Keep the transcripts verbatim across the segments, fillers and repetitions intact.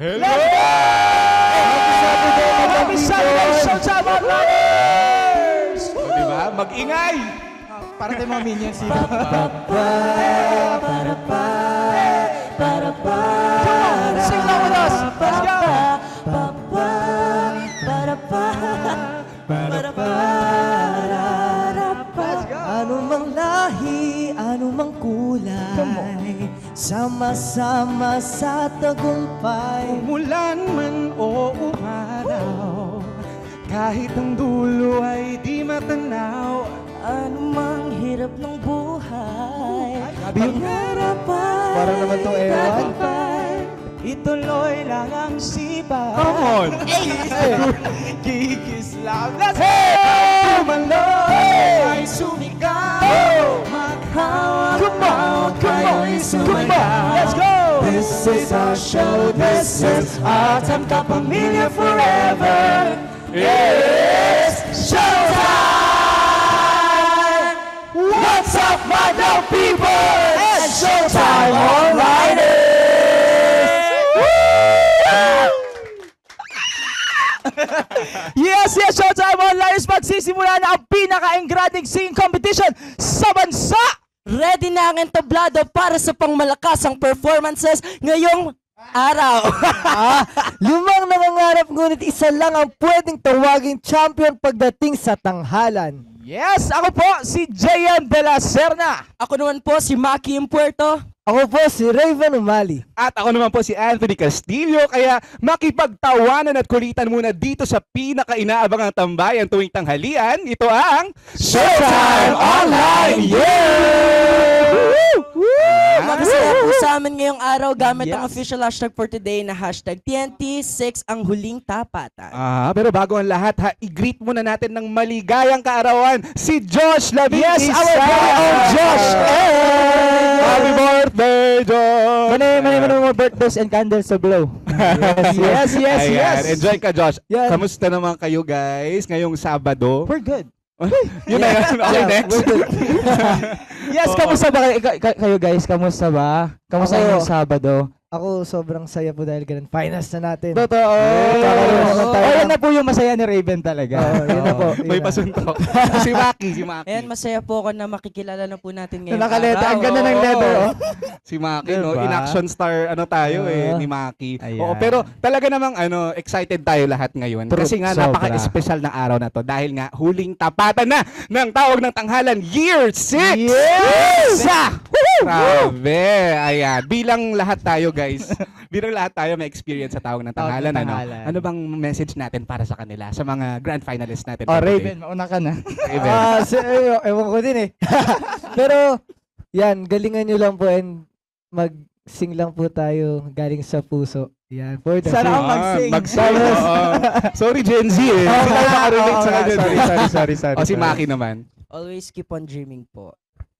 Hello! Happy Saturday, Showtime Onliners! O diba? Mag-ingay! Para tayo mga minions. Come on, sing along with us! Let's go! Let's go! Anumang lahi, anumang kulay, sama-sama sa tagumpay. Umulan man o umaraw, kahit ang dulo ay di matanaw. Anumang hirap ng buhay, Pangarapan, Parang naman tong ewan. tagumpay, ituloy lang ang sipa. Come on! Kikis lang. Let's go! Tumaloy ay sumigaw. Maghawak Come on, come on, come on. Let's go! This is our show, this is our time, kapamilya forever. It's showtime! What's up, my dope people? It's showtime Onliners! Yes, yes, Showtime Onliners! Magsisimula na ang pinaka-engranding singing competition sa bansa! ready na ang entablado para sa pangmalakasang performances ngayong araw. ah, lumang nangangarap ngunit isa lang ang pwedeng tawaging champion pagdating sa tanghalan. Yes, ako po si J M De La Serna. Ako naman po si Maki Impuerto. Ako po si Raven Umali. At ako naman po si Anthony Castillo. Kaya makipagtawanan at kulitan muna dito sa pinaka-inaabangang tambayan tuwing tanghalian. Ito ang Showtime Online! Yeah! Magasaya po sa amin ngayong araw gamit yes. ang official hashtag for today na hashtag T N T six ang huling tapatan. Ah, pero bago ang lahat ha, i-greet muna natin ng maligayang kaarawan si Josh Labing Yes, Isa. our very own Josh! Hey! Happy birthday, Josh! Manay, manay, manay mga birthdays and candles to blow. Yes, yes, yes, Ayan, yes. Enjoy ka, Josh. Yan. Kamusta naman kayo, guys, ngayong Sabado? We're good. Yun na yun. Okay, Yeah, next. we're good. Yes, kamusta ba kayo, ka- kayo guys? Kamusta ba? Kamusta Ako- yung Sabado? Ako sobrang saya po dahil ganun. Finals na natin. Totoo. Kakaroon naman tayo Oh, yan ng- na po yung masaya ni Raven talaga. Oo, yun na po. May Yun na. pasuntok. si Maki, si Maki. Ayan, masaya po ako na makikilala na po natin ngayon. Nakaleta. Ang araw. ganda ng leather, oh. Si Maki, no? Diba? In action star, ano tayo eh, Oo. ni Maki. Ayan. Oo, pero talaga namang, ano, excited tayo lahat ngayon. True, Kasi nga, sobra. napaka-special na araw na to. Dahil nga, huling tapatan na ng tawag ng tanghalan, Year six! Yes! Sa! Grabe! Ayan. Bilang lahat tayo, guys. Bilang lahat tayo may experience sa tawag ng tanghalan. Ano, tanghalan. ano bang message natin para sa kanila? Sa mga grand finalists natin? Oh, for today? Raven, mauna ka na. Raven. Ah, si, eh, ewan ko din eh. Pero, yan, galingan nyo lang po and mag-sing lang po tayo galing sa puso. Yan, for the Sana sing. ang mag-sing. Mag-sing. Oo. Sorry, Gen Z eh. Hindi tayo makarelate sa Oo, kanya. sorry, sorry, sorry, sorry. O si sorry. Maki naman. Always keep on dreaming po.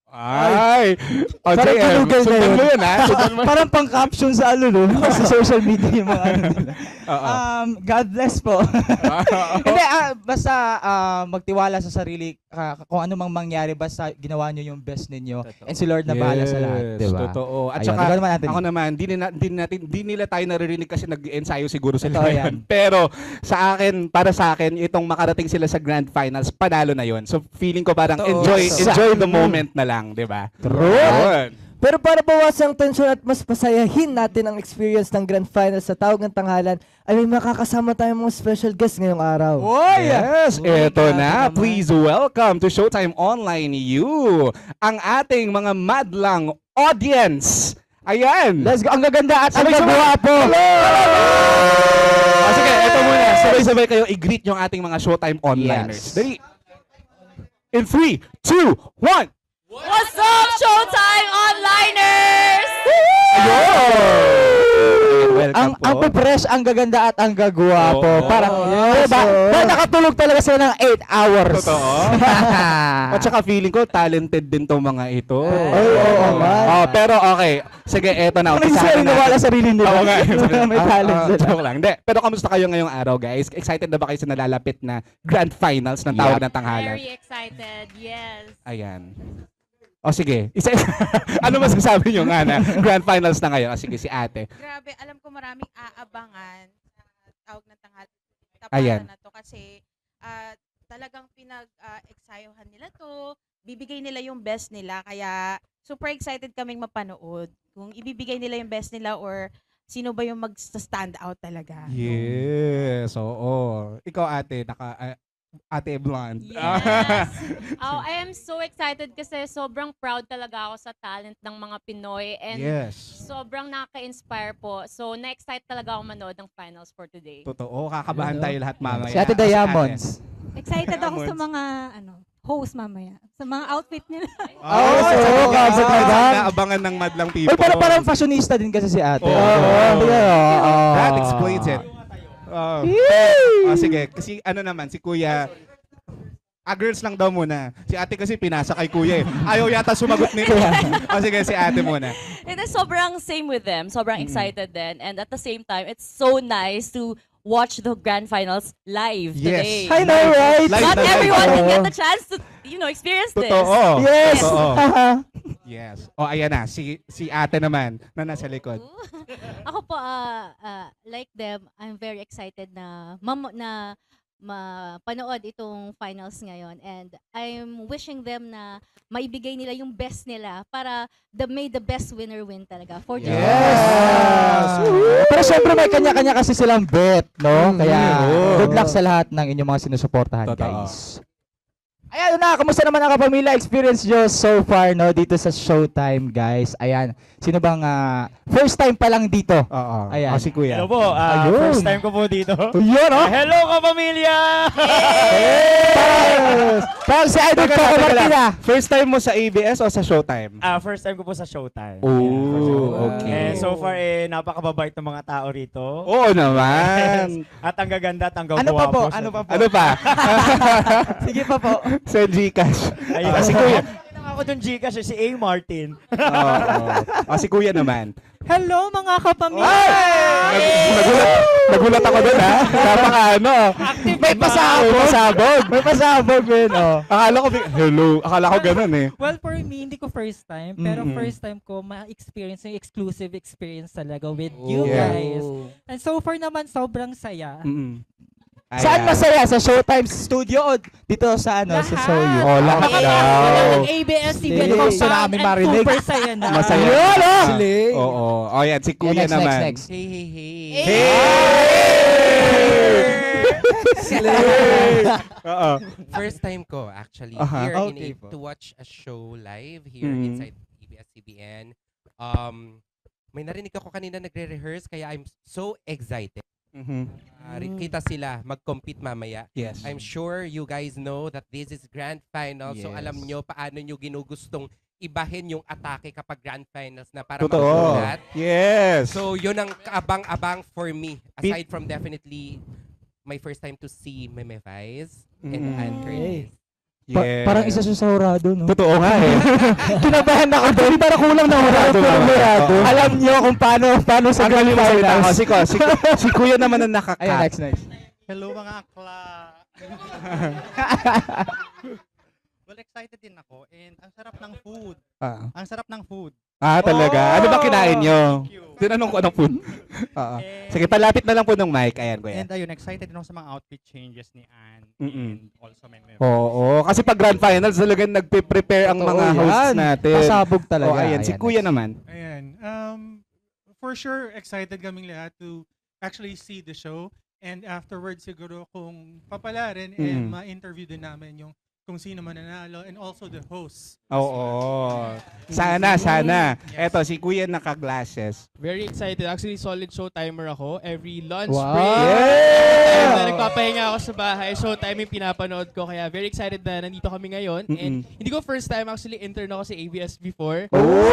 Ay! O, Parang J M, tulugan na sundan yun. mo yun, ha? Sundan mo. Parang pang-caption sa ano, no? sa social media yung mga ano nila. Oo. Um, God bless po. Hindi, ah, basta ah, magtiwala sa sarili ah, kung ano mang mangyari, basta ginawa nyo yung best ninyo. Totoo. And si Lord na bahala sa lahat, Yes, di ba? Totoo. At Ayun, saka, ikaw naman, Anthony. ako naman, di nila, di, natin, di nila tayo naririnig kasi nag-ensayo siguro sila Totoo ngayon. yan. Pero sa akin, para sa akin, itong makarating sila sa grand finals, panalo na yon. So feeling ko parang Totoo. enjoy Totoo. enjoy the moment na lang, di ba? True. Yun. Pero para bawasan ang tensyon at mas pasayahin natin ang experience ng Grand Finals sa tawag ng tanghalan, ay may makakasama tayong mga special guests ngayong araw. Yes, Uy, eto grabe na. naman. Please welcome to Showtime Online You, ang ating mga madlang audience. Ayan. Let's go. Ang gaganda at ang Sabay-sabay. gagwapo. Ah, sige, eto muna. Sabay-sabay kayo i-greet yung ating mga Showtime Onliners. Yes. Dali. In three, two, one. What's up, Showtime Onliners? Ang ang fresh, ang gaganda at ang gagwapo. Oo. Parang, Yes, diba? oo. Diba nakatulog talaga sila ng eight hours. Totoo. At saka feeling ko, talented din tong mga ito. Ay, oo nga. Oh, pero okay. Sige, eto na. Ano yung umpisahan sila na nawala natin. sarili nila? Oo nga. May Ah, talent ah, sila. joke lang. Hindi. Pero kamusta kayo ngayong araw, guys? Excited na ba kayo sa nalalapit na grand finals ng tawag Yep. ng tanghalan? Very excited, yes. Ayan. O sige, isa ano masasabi niyo nga na grand finals na ngayon? O sige, si ate. Grabe, alam ko maraming aabangan sa tawag ng tanghal. Ayan. Tapatan na to kasi ah, talagang pinag-exayohan nila to. Bibigay nila yung best nila. Kaya super excited kaming mapanood. Kung ibibigay nila yung best nila or sino ba yung mag-stand out talaga. Yes, oo. Ikaw ate, naka ah, ate blonde. Yes. Oh, I am so excited kasi sobrang proud talaga ako sa talent ng mga Pinoy and Yes. sobrang nakaka-inspire po. So, na-excite talaga ako manood ng finals for today. Totoo, kakabahan tayo lahat mamaya. Si Ate O, Diamonds. Excited ako sa Diamonds. mga ano, host mamaya. Sa mga outfit nila. Oh, Oo, so, oo, kabog na lang. naabangan ng madlang people. Or parang, parang fashionista din kasi si ate. Oo. Oo, oo. That explains it. Oh. Oh, sige, kasi ano naman, si Kuya, ah, girls lang daw muna. Si ate kasi pinasa kay Kuya eh. Ayaw yata sumagot ni Kuya. O sige, si ate muna. And then sobrang same with them. Sobrang excited din. And at the same time, it's so nice to watch the grand finals live Yes. today. I know, right? Live Not na live. everyone can Oo. get the chance to, you know, experience this. Totoo. Yes. Totoo. Haha. Yes. O ayan na, si si ate naman na nasa likod. Ako po, ah, ah, like them, I'm very excited na mam- na mapanood itong finals ngayon and I'm wishing them na maibigay nila yung best nila para the may the best winner win talaga for the Yes. Pero syempre may kanya-kanya kasi silang bet, no? Kaya Oo. good luck sa lahat ng inyong mga sinusuportahan, Totoo. guys. Ayan na, kamusta naman ang kapamilya experience nyo so far, no? Dito sa Showtime, guys. Ayan, sino bang ah, first time pa lang dito? Oo. Ayan. O si Kuya. Hello po, ah, Ayun. first time ko po dito. Yun, oh! Hello kapamilya! Yes! Parang si Idol Teka Coco lang, teka lang. Martina. First time mo sa A B S o sa Showtime? Ah, first time ko po sa Showtime. Oh, okay. And so far, eh, napakababait ng mga tao rito. Oo naman. At ang gaganda at ang Ano pa po? gagwapo. Ano pa po? Ano pa? Sige pa po. Sa Gcash. Ayun. Ah, si Kuya. Ako dun Gcash, eh, si A. Martin. Oo. O si Kuya naman. Hello mga kapamilya! Nag- Nagulat, nagulat ako doon ha. Napaka ano. May pasabog. May pasabog. May pasabog, Ben. Oh. Akala ko, hello. Akala ko ganun eh. Well, for me, hindi ko first time, pero Mm-mm. first time ko ma-experience yung exclusive experience talaga with you Yeah. guys. And so far naman, sobrang saya. Mm-mm. Saan Ayan. masaya? Sa Showtime studio o dito sa ano? Sa Soyu? Oh, lahat Baka daw. ng A B S C B Slay. N Gusto namin and marinig. super saya na. Masaya. Yun, oh! Slay. Oo. O yan, si Kuya Yeah, next, naman. next, next. Hey, hey, hey. Hey! Oo. First time ko actually Aha. here in Okay A- po. to watch a show live here Mhm. inside A B S C B N. Um, may narinig ako kanina nagre-rehearse kaya I'm so excited. Mhm. Uh, Kita sila mag-compete mamaya. Yes. I'm sure you guys know that this is grand final. So Yes. alam nyo paano nyo ginugustong ibahin yung atake kapag grand finals na para Totoo. magulat. Yes. So yun ang kaabang-abang for me. Aside from definitely my first time to see Meme Vice and Mm. Ann Curtis. Pa- Yes. Parang isa siya sa hurado, no? Totoo nga eh. Kinabahan ako doon. Parang kulang na hurado. Hurado nga. Oo. Alam nyo kung paano, paano sa Ang grand galing mo salita ko. finals. Si, ko, si, si Kuya naman ang Ayun, nakakat. next, next. Hello mga akla. Well, excited din ako and ang sarap ng food. Ah. Ang sarap ng food. Ah, talaga? Oh! Ano ba kinain nyo? Thank you. Tinanong ko anong food. Oo. And- Sige, palapit na lang po ng mic. Ayan, Kuya. And ayun, excited din ako sa mga outfit changes ni Ann Mm-mm. and also may may Oo, kasi pag grand finals talagang nagpe-prepare ang Totoo mga yan. hosts natin. Pasabog talaga. Oh, ayan, si Ayan, Kuya next. naman. Ayan. Um, for sure, excited kaming lahat to actually see the show. And afterwards, siguro kung papalarin and Mm. ma-interview din namin yung kung sino man nanalo and also the hosts. Oo. Sana, sana. Eto, si Kuya naka-glasses. Very excited. Actually, solid showtimer ako. Every lunch Wow. break. Yeah! Time na nagpapahinga ako sa bahay. Showtime yung pinapanood ko. Kaya very excited na nandito kami ngayon. And Mm-mm. hindi ko first time. Actually, intern ako sa A B S before.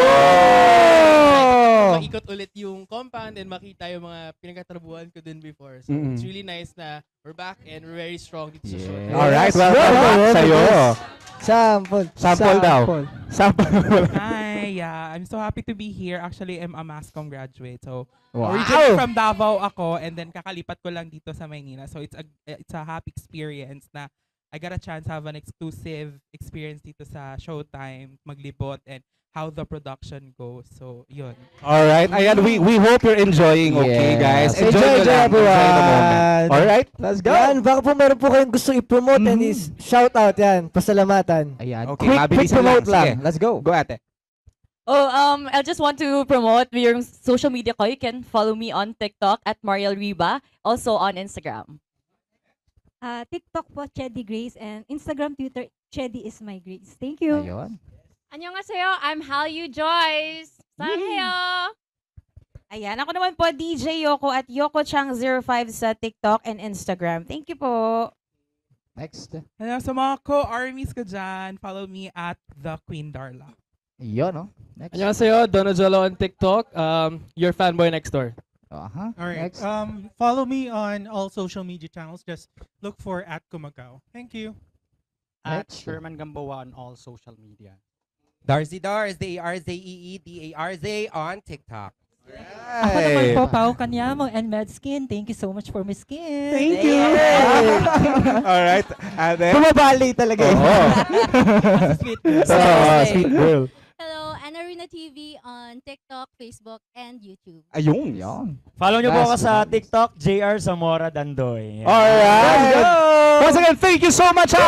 Oh! Maikot ulit yung compound and makita yung mga pinagkatrabuhan ko dun before. So, Mm-mm. it's really nice na we're back and we're very strong dito sa showtime. Alright, Yes. welcome Yes. back Yes. sa'yo. Sample. Sample daw. Sample. Hi, yeah. I'm so happy to be here. Actually, I'm a mass comm graduate. So, Wow. originally from Davao ako and then kakalipat ko lang dito sa Maynila. So, it's a it's a happy experience na I got a chance to have an exclusive experience dito sa Showtime, maglibot, and how the production goes. So, yun. Alright, ayan, we we hope you're enjoying, okay, guys? Yes. Enjoy, Enjoy, nyo enjoy, lang. Enjoy the moment. everyone. Alright? Let's go. Yan, baka po meron po kayong gusto i-promote and is shout out yan, pasalamatan. Ayan. Okay, Quick, quick mabilisan promote lang. lang. Sige. Let's go. Go, ate. Oh, um, I just want to promote your social media ko. You can follow me on TikTok at Mariel Riba, also on Instagram. Ah, TikTok po, Chedi Grace, and Instagram, Twitter, Chedi is my Grace. Thank you. Ayun. 안녕하세요. I'm Hallyu Joyce. 사랑해요. Ayan, ako naman po, D J Yoko at Yoko Chang zero five sa TikTok and Instagram. Thank you po. Next. Hello, sa mga co-armies ko dyan, follow me at The Queen Darla. Yun, no? Next. 안녕하세요. Donajolo on TikTok. Um, your fanboy next door. Uh-huh. All right. Next. Um, follow me on all social media channels. Just look for at Kumagao. Thank you. At Next. Sherman Gamboa on all social media. Darcy Dars, D A R Z E E D A R Z on TikTok. Ako naman po, Pao Kanyamo and Medskin. Thank you so much for my skin. Thank you. Alright. And then, Bumabali talaga. Oo. Sweet. Oo, sweet girl. Hello, Anarina T V on TikTok, Facebook, and YouTube. Ayun. Yun. Follow nyo po ako Last sa one. TikTok, J R Zamora Dandoy. Yan. Alright. Once again, thank you so much,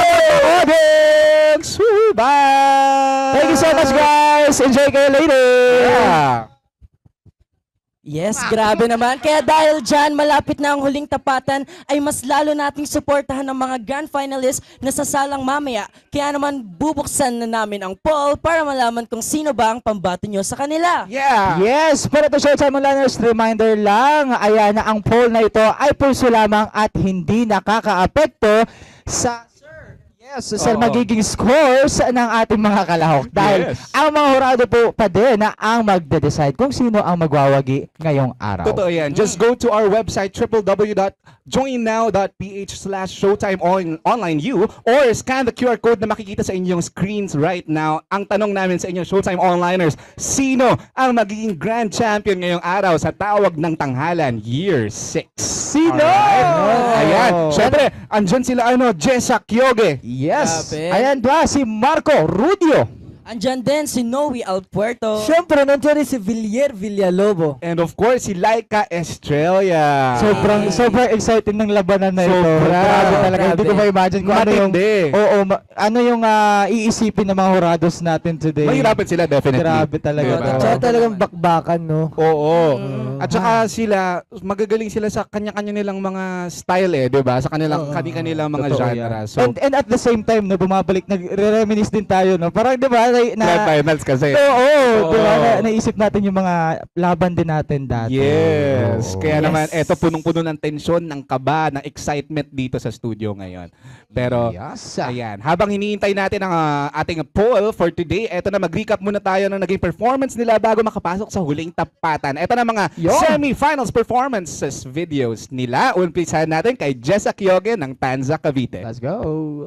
audience. Woo, bye. Thank you so much, guys. Enjoy kayo later. Yeah. Yes, grabe naman. Kaya dahil dyan, malapit na ang huling tapatan, ay mas lalo nating suportahan ang mga grand finalists na sasalang mamaya. Kaya naman bubuksan na namin ang poll para malaman kung sino ba ang pambato nyo sa kanila. Yeah. Yes, para to Showtime Onliners, reminder lang, ayan na ang poll na ito ay pulso lamang at hindi nakakaapekto sa Yes, sa Oo. magiging scores ng ating mga kalahok. Dahil Yes. ang mga hurado po pa din na ang magde-decide kung sino ang magwawagi ngayong araw. Totoo yan. Just go to our website, w w w dot join now dot p h slash showtime on online u or scan the Q R code na makikita sa inyong screens right now. Ang tanong namin sa inyo, Showtime Onliners, sino ang magiging grand champion ngayong araw sa tawag ng tanghalan, year six? Sino? Alright. Ayan. Siyempre, andyan sila, ano, Jessa Kyoge. Yes. Grabe. Ayan ba si Marco Rudio? Andyan din si Noe Alpuerto. Siyempre, nandiyan rin si Villier Villalobo. And of course, si Laika Estrella. Sobrang sobrang exciting ng labanan na ito. Sobra. Grabe talaga. Grabe. Hindi ko ma-imagine kung ano yung Matindi. Oo, ma- ano yung ah, iisipin ng mga hurados natin today. Mahirapan sila, definitely. Grabe talaga. Diba? to. Tsaka talagang bakbakan, no? Oo. At saka sila, magagaling sila sa kanya-kanya nilang mga style eh, 'di ba? Sa kanilang Oo. kani-kanilang mga Totoo genre. yan. So, and, and at the same time, no, bumabalik, nagre-reminisce din tayo, no? Parang, di ba, na, na, grand finals kasi. Oo, Oo. di ba, na, naisip natin yung mga laban din natin dati. Yes. Oo. Kaya Yes. naman, eto punong-puno ng tensyon, ng kaba, ng excitement dito sa studio ngayon. Pero, Yes. ayan, habang hinihintay natin ang ah, ating poll for today, eto na, mag-recap muna tayo ng naging performance nila bago makapasok sa huling tapatan. Eto na mga Yun. semi-finals performances videos nila. Umpisahan natin kay Jessa Kyoge ng Tanza, Cavite. Let's go.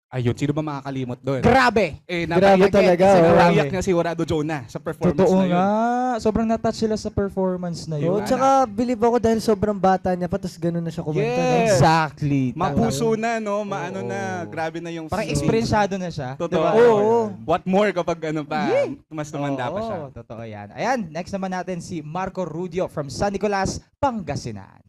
Ayun, sino ba makakalimot doon? Grabe! Eh, Grabe napaiyak talaga, Kasi oh. napaiyak niya si Jurado Jonah sa performance Totoo na yun. nga. Sobrang natouch sila sa performance na yun. Oh, tsaka believe ako dahil sobrang bata niya pa, tapos ganun na siya kumanta. no? Yes. Exactly. Mapuso na, no? Maano na, grabe na yung... Parang experienceado na siya. Totoo. Diba? Oo. What more kapag ano pa, Yeah. mas tumanda pa siya. Oo, totoo yan. Ayan, next naman natin si Marco Rudio from San Nicolas, Pangasinan.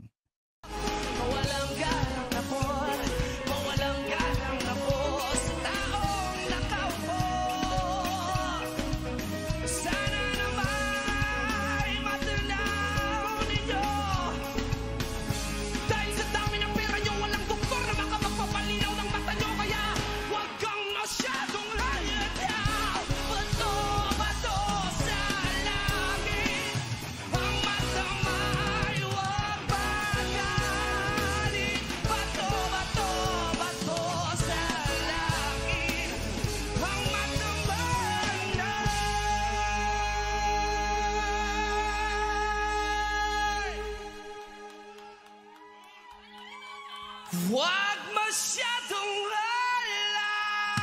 Wag masyadong lala.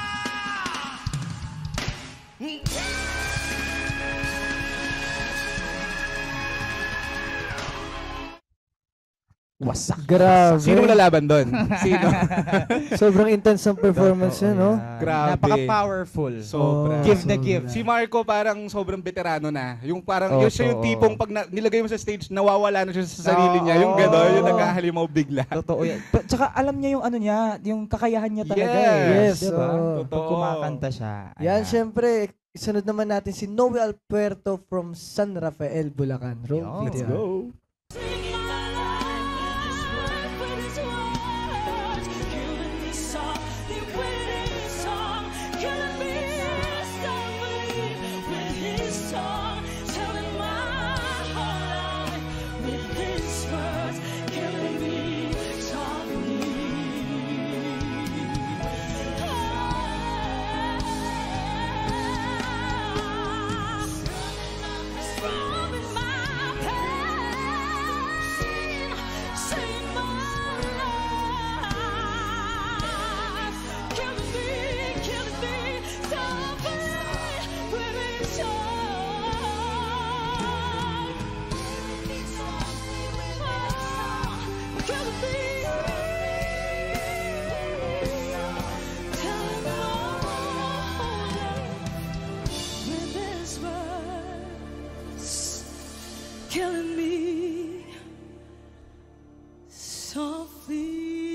Wasak. Grabe. Sino lalaban doon? Sino? Sobrang intense ng performance niya, no? Grabe. Napaka-powerful. Sobra. Give na give. Si Marco parang sobrang veterano na. Yung parang, Oo, yun siya yung oo. tipong pag na, nilagay mo sa stage, nawawala na siya sa sarili niya. Yung Oo. gano'n, yung nagkahalimaw bigla. Totoo yan. Pa- Tsaka alam niya yung ano niya, yung kakayahan niya talaga. Yes. eh. Diba? oo. Pag kumakanta siya. Yan, Ayan. syempre, isunod naman natin si Noe Alpuerto from San Rafael, Bulacan. Roll Yo. video. Let's go. Killing me softly.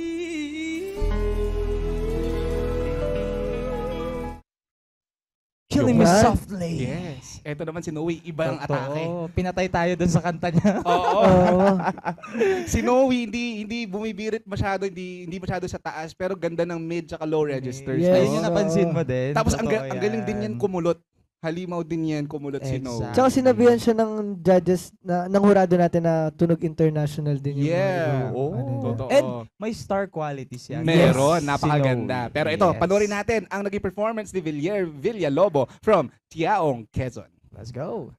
Killing me Yan. softly. Yes. Ito naman si Noe, iba ang atake. Totoo. Pinatay tayo dun sa kanta niya. Oo. Oo. Si Noe, hindi hindi bumibirit masyado, hindi hindi masyado sa taas, pero ganda ng mid tsaka low registers. Yes. Ayun yung napansin mo din. Tapos ang, Totoo ga- ang galing din yan kumulot. Halimaw din yan kumulot si Noe. Exact. Tsaka sinabihan siya ng judges, na, ng hurado natin na tunog international din yung Yeah. Oo. ano niya. Totoo. And may star qualities yan. Meron, Yes. napakaganda. Si Pero Noe. ito, Yes. panoorin natin ang naging performance ni Villar Villalobo from Tiaong, Quezon. Let's go.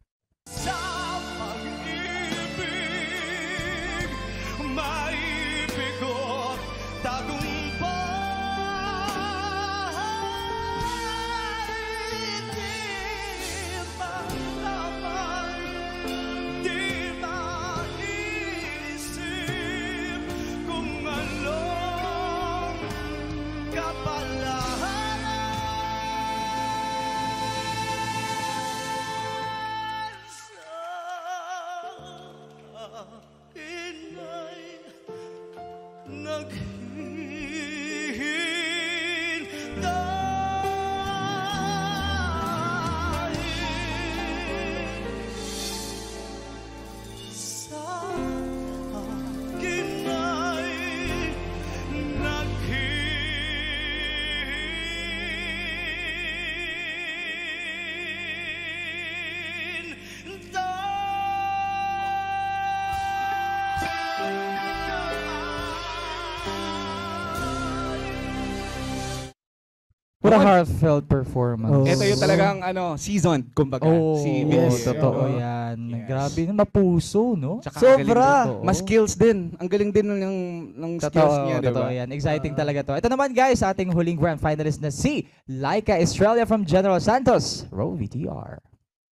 Maibigot tagumpay. Di malaman, di maisip kung anong kapalaran. What a heartfelt performance. Ito yung talagang ano, seasoned, kumbaga. Oh, si yes, Vince. totoo Oo. yan. Grabe, mapuso, no? Tsaka ang galing din. Mas skills din. Ang galing din ng, ng skills Totoo, niya, di totoo ba? yan. Exciting talaga to. Ito naman guys, ating huling grand finalist na si Laika Estrella from General Santos. Roll V T R.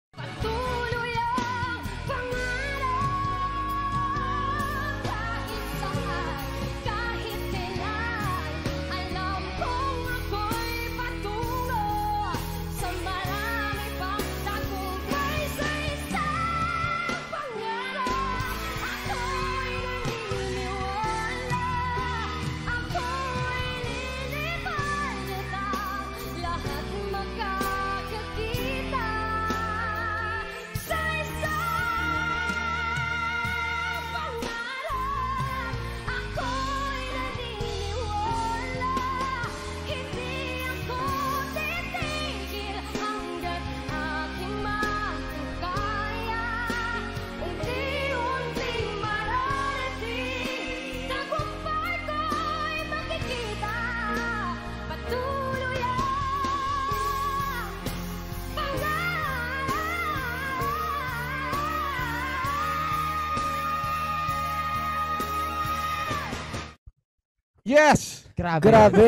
Yes! Grabe. Grabe.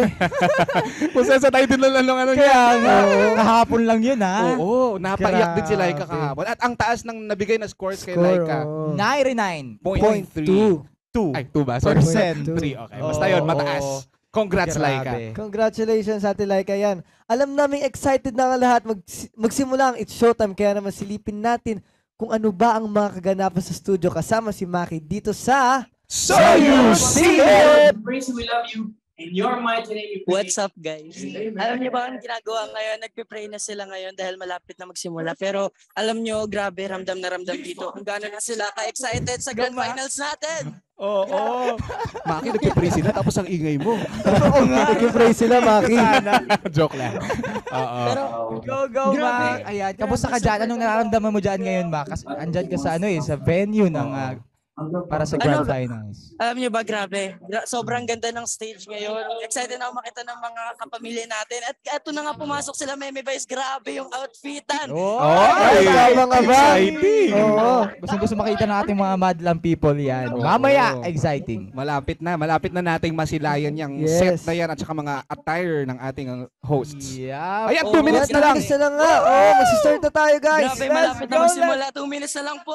Kung saan sa tayo din lang ano Kaya niya. nga, kahapon lang yun ha. Oo, napaiyak din si Laika Grabe. kahapon. At ang taas ng nabigay na scores kay Score, Laika. oo. ninety-nine Point three. two. Ay, two ba? Sorry. Percent. three, okay. Basta yun, mataas. Congrats, Laika. Congratulations, Ate Laika yan. Alam namin excited na nga lahat. Mag magsimula ang It's Showtime. Kaya naman silipin natin kung ano ba ang mga kaganapan sa studio kasama si Maki dito sa So You See It! We love you. And your mighty name. What's up, guys? Alam niyo ba ang ginagawa ngayon? Nagpe-pray na sila ngayon dahil malapit na magsimula. Pero alam niyo, grabe, ramdam na ramdam dito. Kung gano'n na sila ka-excited sa grand finals natin. Oo. Oh, oh. Maki, nagpipray sila tapos ang ingay mo. Oo nga. Nagpipray sila, Maki. Joke lang. Oo. Pero, go, go, Grabe. Mac. Ayan, kamusta ka dyan? Anong nararamdaman mo dyan ngayon, Mac? Kasi andyan ka sa ano eh, sa venue ng ah, para sa grand Ano? finals. Alam niyo ba, grabe. Gra- sobrang ganda ng stage ngayon. Excited na ako makita ng mga kapamilya natin. At eto na nga pumasok sila, Meme Vice. Grabe yung outfitan. Oh, Ay, tama nga ba? Exciting. Oo. Gusto gusto makita ng ating mga madlang people yan. Mamaya, exciting. Malapit na. Malapit na nating masilayan yung Yes. set na yan at saka mga attire ng ating uh, hosts. Yeah. Ayan, two minutes na lang. Two minutes na lang nga. Oo, magsistart na tayo, guys. Grabe, Let's malapit go, na magsimula. let's- Two minutes na lang po.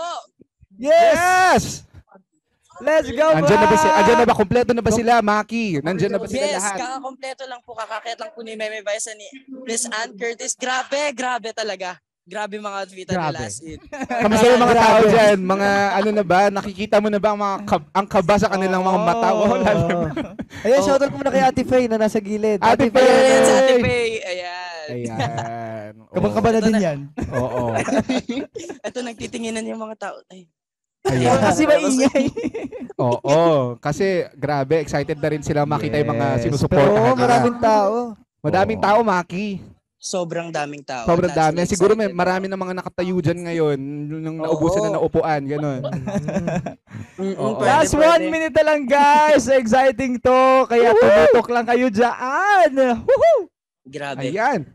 Yes! Yes! Let's go, Andyan na ba, si, Mac! andyan na ba? Kompleto na ba sila, Maki? Nandyan na ba sila Yes, lahat? kakakompleto lang po. Kakakit lang po ni Meme Vice ni Miss Ann Curtis. Grabe, grabe talaga. Grabe mga outfitan Grabe. nila. As in. Kamusta yung mga tao dyan? Mga ano na ba? Nakikita mo na ba ang mga kab- ang kaba sa kanilang mga mata? Oh, lalo. Ayan, shoutout ko muna kay Ate Faye na nasa gilid. Ate Faye! Ayan, sa Ate Faye. Ayan. Ayan. Kabang-kaba na din yan. Oo. Ito, nagtitinginan yung mga tao. Ay. Ayan. Kasi maingay. Oo. Kasi grabe, excited na rin sila makita yung mga Yes. sinusuportahan Pero nila. maraming tao. Madaming tao, Maki. Sobrang daming tao. Sobrang That's dami. so Siguro may excited. marami na mga nakatayo dyan ngayon nung naubusan na ng upuan. Ganon. Mm-mm, Oo. pwede, Last pwede. one minute na lang, guys. Exciting to. Kaya tumutok lang kayo dyan. Woohoo! Grabe. Ayan.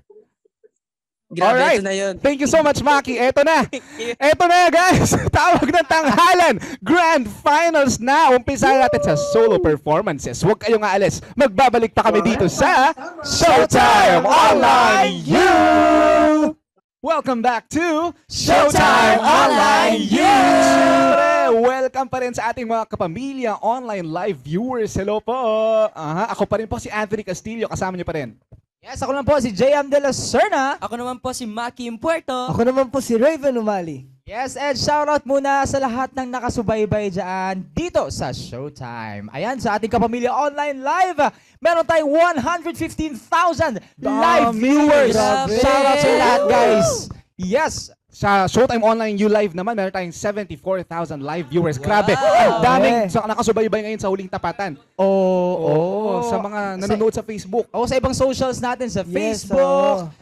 Grabe, Alright. ito na yun. Thank you so much, Maki. Eto na. Eto na, guys. Tawag ng tanghalan. Grand Finals na. Umpisa natin sa solo performances. Huwag kayong aalis. Magbabalik pa kami dito sa Showtime Online U! Welcome back to Showtime Online U! Siyempre, welcome pa rin sa ating mga kapamilya online live viewers. Hello po. Aha, ako pa rin po si Anthony Castillo. Kasama niyo pa rin. Yes, ako lang po si J M De La Serna. Ako naman po si Maki Impuerto. Ako naman po si Raven Umali. Yes, and shoutout muna sa lahat ng nakasubaybay dyan dito sa Showtime. Ayan, sa ating kapamilya online live, meron tayong one hundred fifteen thousand live Dami. viewers. Grabe. Shoutout sa lahat, guys. Yes. Sa Showtime Online U Live naman, meron tayong seventy-four thousand live viewers. Grabe. Ang daming sa, nakasubaybay ngayon sa Huling Tapatan. Oo. Oo. Sa mga nanonood sa Facebook. O sa ibang socials natin, sa Yes, Facebook, oo.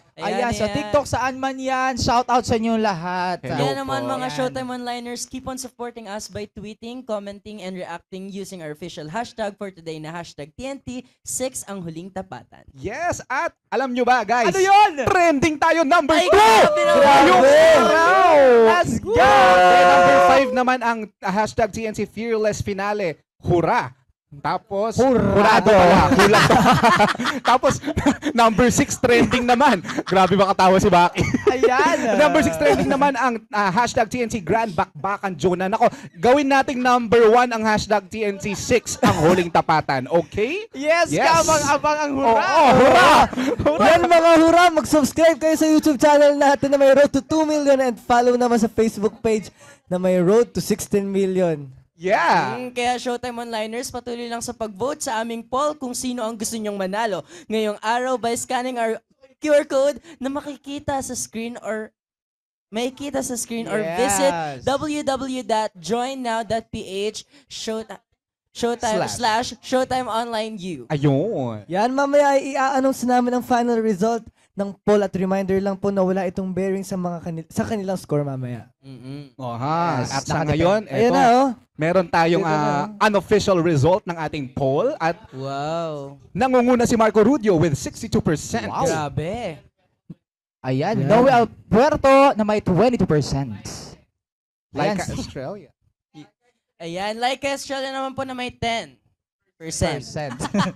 Ayan, sa ayan. TikTok, saan man yan. Shout out sa inyo lahat. Kaya naman mga Ayan. Showtime Onliners, keep on supporting us by tweeting, commenting, and reacting using our official hashtag for today na hashtag T N T six ang huling tapatan. Yes, at alam nyo ba guys? Ano yun? Trending tayo number Ay, two! grabe naman! Yung araw! Let's go! Grabe! Number five naman ang uh, hashtag T N C Fearless Finale. Hura! Tapos, hurado pala. Hulang to. Tapos, number six trending naman. Grabe makatawa si Baki. Ayan. Number six trending naman ang uh, hashtag T N C Grand Bakbakan Jonah. Nako, gawin nating number one ang hashtag T N C six ang huling tapatan. Okay? Yes, Yes. kamang-abang ang hura. Oo, oh, hura! Yan mga hura, mag-subscribe kayo sa YouTube channel natin na may road to two million and follow naman sa Facebook page na may road to sixteen million. Yeah! Mm, kaya Showtime Onliners, patuloy lang sa pag-vote sa aming poll kung sino ang gusto nyong manalo ngayong araw by scanning our Q R code na makikita sa screen or makikita sa screen or visit Yes. w w w dot join now dot p h Showtime Showtime Slash. slash Showtime Online U. Ayun. Yan, mamaya i-announce namin ang final result ng poll at reminder lang po na wala itong bearing sa mga kanil sa kanilang score mamaya. Mm-mm. Oha. Yes, At sa nakadepende. ngayon, Ayan eto, na oh. meron tayong Dito na, ah, unofficial result ng ating poll at Wow. nangunguna si Marco Rudio with sixty-two percent. Grabe. Ayan, Yan. Noel Puerto na may twenty-two percent. Like Ayan. Australia. Ayan, like Australia naman po na may ten percent. Percent.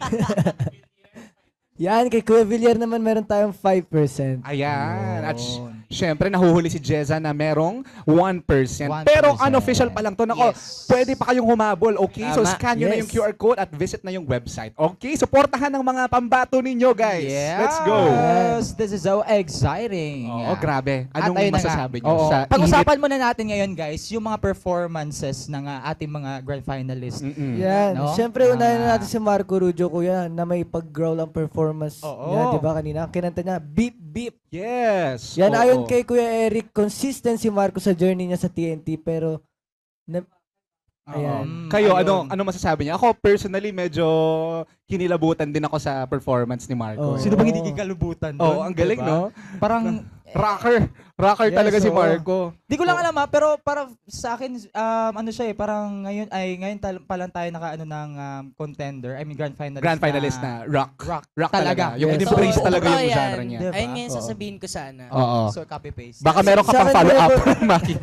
Yan, kay Kuya Villar naman meron tayong five percent. Ayan. At sy- Yun. syempre, nahuhuli si Jeza na merong one percent. one Pero percent. unofficial pa lang to. Nako, Yes. pwede pa kayong humabol. Okay? So, Tama. scan nyo na Yes. yung Q R code at visit na yung website. Okay? Supportahan ng mga pambato ninyo, guys. Yes. Let's go. This is so exciting. Oo, grabe. At Anong ayun na nga. masasabi nyo Oo. sa Pag-usapan muna natin ngayon, guys, yung mga performances ng ah, ating mga grand finalists. Mm-mm. Yan. No? Siyempre, unahin Tama. na natin si Marco Rudio, kuya, na may pag-growl ang performance Oo. niya, di ba kanina? Kinanta niya, beep, beep. Yes. Yan, Oo. ayon kay Kuya Eric, consistent si Marco sa journey niya sa T N T, pero, na, ayan. Um, Kayo, ayun. ano ano masasabi niya? Ako, personally, medyo kinilabutan din ako sa performance ni Marco. Oo. eh. Sino bang hindi kikalubutan doon? Oo, ang galing, diba? no? Parang, Rocker. Rocker Yes, talaga si oo. Marco. di ko lang alam ha, pero para sa akin, um, ano siya eh, parang ngayon, ay ngayon tal- pa lang tayo naka ano ng um, contender, I mean grand finalist Grand finalist na rock. rock. Rock Talaga. talaga. Yung Yes. in-embrace Oo, talaga yung totoo genre yan. niya. Diba? Ayun nga yung Oo. sasabihin ko sana. Oo. So copy-paste. Baka meron ka Sa pang akin, follow-up, whenever- Maki.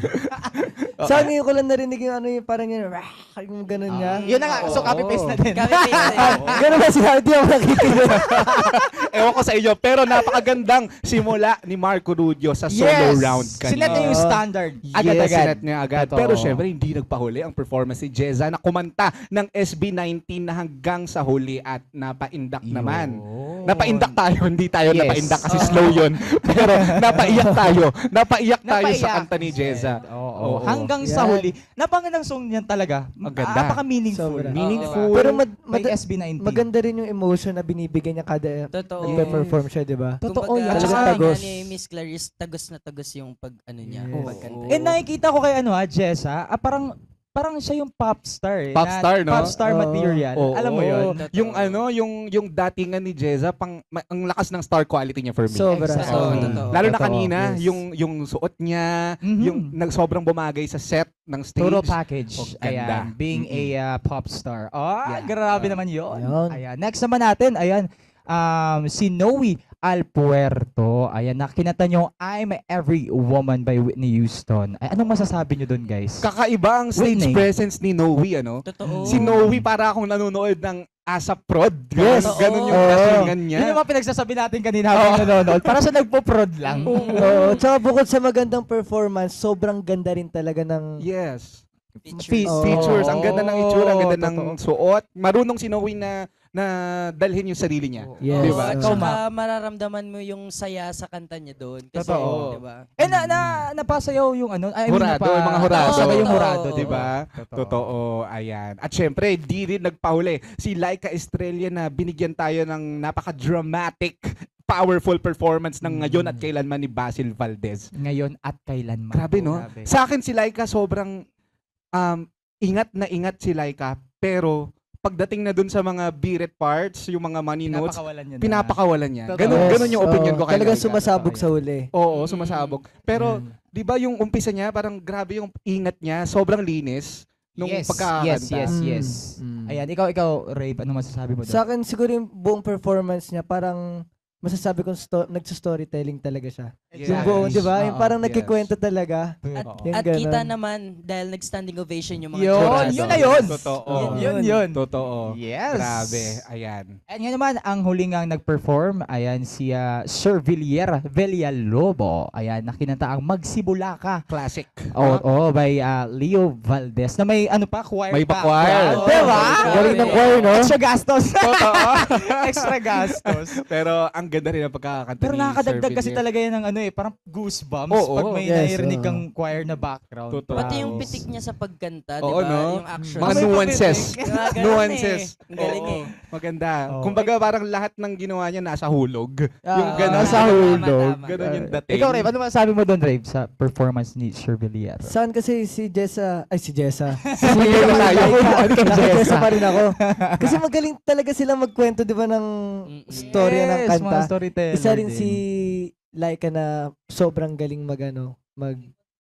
Sa akin ko lang narinig yung ano yung parang yun, rah, yung ganun niya. Yun na nga, so Oo. copy-paste na din. Copy-paste. Ganun na si Hardy ang nakikinig. Ewan ko sa iyo, pero napakagandang simula ni Marco Rudio sa solo round kanina. Sinet niya yung standard. Yes, Agad-agad. sinet niya agad. Totoo. Pero syempre, hindi nagpahuli ang performance ni Jeza na kumanta ng S B nineteen na hanggang sa huli at napaindak naman. Napaindak tayo, hindi tayo Yes. napaindak kasi slow yun. Pero napaiyak tayo. Napaiyak tayo sa Napaiyak. kanta ni Jeza. Oo. Oo. Hanggang sa Yan. huli. Napakagandang song niyan talaga. Ang ganda. Napaka-meaningful. Sobra. Meaningful. Pero mad, May mad- S B nineteen. maganda rin yung emotion na binibigay niya kada Totoo. nagpe-perform siya, di ba? Totoo Kumbaga, yan. Talagang sabi tagos. nga ni Miss Clarice, tagos na tagos yung pag ano niya, Yes. pagkanta. Eh nakikita ko kay ano ha, Jessa, ah, parang parang siya yung pop star eh. Pop na- star, no? Pop star Oo. material. Oo. Alam mo yun? Totoo. Yung ano, yung yung datingan ni Jeza, pang ma- ang lakas ng star quality niya for me. Sobra. Exactly. Oo, sobra. totoo. Lalo na Totoo. kanina, Yes. yung yung suot niya, Mhm. yung nag sobrang bumagay sa set ng stage. Total package. Oh, ganda. Ayan, being Mm-mm. a uh, pop star. Oh, Yeah. grabe naman yun. Yun. Ayan. Next naman natin, ayan, um, si Noe Alpuerto. Ayan, nakinata nyo I'm Every Woman by Whitney Houston. Ay, anong masasabi nyo dun, guys? Kakaiba ang stage Whitney. presence ni Noe, ano? Totoo. Si Noe para akong nanonood ng ASAP Prod. Yes. Ganun, ganun yung Oo. datingan niya. Yun yung mga pinagsasabi natin kanina habang nanonood. Para sa nagpo-prod lang. Oo, tsaka bukod sa magandang performance, sobrang ganda rin talaga ng Yes. Features. Oo. Features. Ang ganda ng itsura, ang ganda ng Totoo. suot. Marunong si Noe na na dalhin yung sarili niya. Yes. Di ba? At Oo. saka mararamdaman mo yung saya sa kanta niya doon. Kasi, Totoo. di ba? Eh, na, na, napasayaw yung ano? I mean, Hurado, napa- yung mga hurado. Napasabay yung Oo. hurado, Di ba? Totoo. Totoo. Ayan. At syempre, di rin nagpahuli. Si Laika Estrella na binigyan tayo ng napaka-dramatic, powerful performance ng ngayon at kailanman ni Basil Valdez. Ngayon at kailanman. Grabe, no? Grabe. Sa akin si Laika sobrang um, ingat na ingat si Laika, pero pagdating na dun sa mga birit parts, yung mga money notes, Pinapakawalan niya na. pinapakawalan niya. Totoo. Ganun, Yes, ganun yung opinion oo. ko kay Talagang Laika. sumasabog sa huli. Oo, sumasabog. Pero, di ba yung umpisa niya, parang grabe yung ingat niya, sobrang linis nung yes, pagkakanta. yes, yes, yes. Mm. Ayan, ikaw, ikaw, Ray, ano masasabi mo doon? Sa akin siguro yung buong performance niya parang masasabi kong sto- nagsa-storytelling talaga siya. Yes. Yung buong, di ba? Yung Oo, parang yes. nagkikwento talaga. At, Yung at kita ganun. naman, dahil nag-standing ovation yung mga Yun, jurado. yun na yun. Totoo. Yun, yun, yun. Totoo. Yes. Grabe. Ayan. And nga naman, ang huling ang nag-perform, ayan, si ah, Sir Villier Villalobos. Ayan, nakinanta ang Magsibula Ka. Classic. Oh, oh, by ah, Leo Valdez. Na may ano pa, choir May pa. pa-choir. Oh, diba? Galing ng choir, no? Extra gastos. Totoo. Extra gastos. Pero ang ganda rin ang pagkakanta Pero ni nakakadagdag Sir kasi Villier. talaga yan ng ano eh, parang goosebumps Oo, pag may yes, naririnig oo. kang choir na background. Totoo. Pati yung Wow. pitik niya sa pagkanta, di Oo, ba? no? Yung action. Mga May nuances. Mga ganun Nuances. eh. Ang galing Oo. eh. Maganda. Oo. Kumbaga parang lahat ng ginawa niya nasa hulog. Ah, yung ganun. nasa Tama, hulog. tama. Ganun yung dating. Ikaw, Rave, ano masasabi mo doon, Rave, sa performance ni Sir Villier? Saan kasi si Jessa, ay si Jessa. Si Hindi na tayo. Ano ka, Naka Jessa? Jessa pa rin ako. Kasi magaling talaga sila magkwento, di ba, ng storya ng Yes, kanta. mga storyteller Isa rin din. si Laika na sobrang galing mag, ano, mag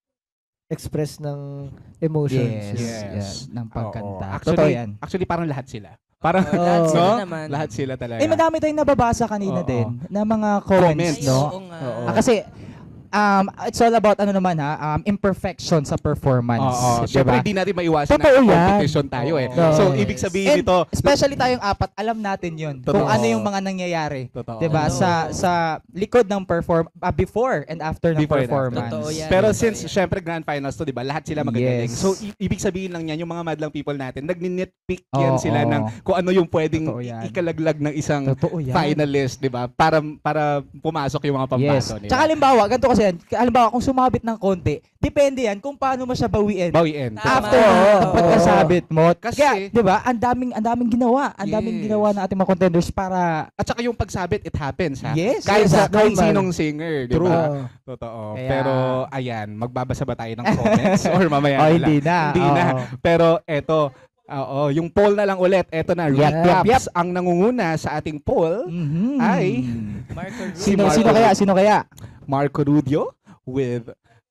express ng emotions. Yes, Yes. yes, ng pagkanta. Oo. Totoo Actually, yan. actually parang lahat sila. Parang, Oo. Lahat sila no? naman. Lahat sila talaga. Eh, madami tayong nababasa kanina Oo. din na mga comments, Comments. no? Oo nga. Oo. Ah, kasi, um, it's all about, ano naman ha, um, imperfection sa performance. Oo. Diba? Siyempre, hindi natin maiwasan Totoo na yan. competition tayo eh. Oo. So, Yes. ibig sabihin And nito, especially tayong apat, alam natin yun. Kung Totoo. ano yung mga nangyayari. Totoo. 'Di ba? Totoo. Sa sa likod ng perform ah, before and after ng Before and after. performance. Totoo yan. Pero Totoo since yan. syempre grand finals to, 'di ba? Lahat sila magagaling. Yes. So i- ibig sabihin lang niyan yung mga madlang people natin, nagni-nitpick yan Oo. sila ng kung ano yung pwedeng Totoo yan. i- ikalaglag ng isang Totoo yan. finalist, 'di ba? Para para pumasok yung mga Yes. pambato nila. Tsaka halimbawa, ganito kasi yan. Halimbawa, kung sumabit ng konti, depende yan kung paano mo siya bawiin. bawiin. Tama. After Oo. pagkasabit mo. Kasi- Kaya, 'di ba? Ang daming ang daming ginawa. Ang daming Yes. ginawa ng ating mga contenders para At saka yung pagsabit, it happens, ha? Yes, Kahit yes, sa kahit normal. sinong singer, 'di True. ba? Oo. Totoo. Kaya- Pero ayan, magbabasa ba tayo ng comments or mamaya Oh, na hindi lang? na. Hindi na. Oo. Pero eto, oo, yung poll na lang ulit. Eto na, Yep, recaps. yep, yep. Ang nangunguna sa ating poll Mhm. ay Marco Ruiz. Si Sino Marco. sino kaya? Sino kaya? Marco Rudio with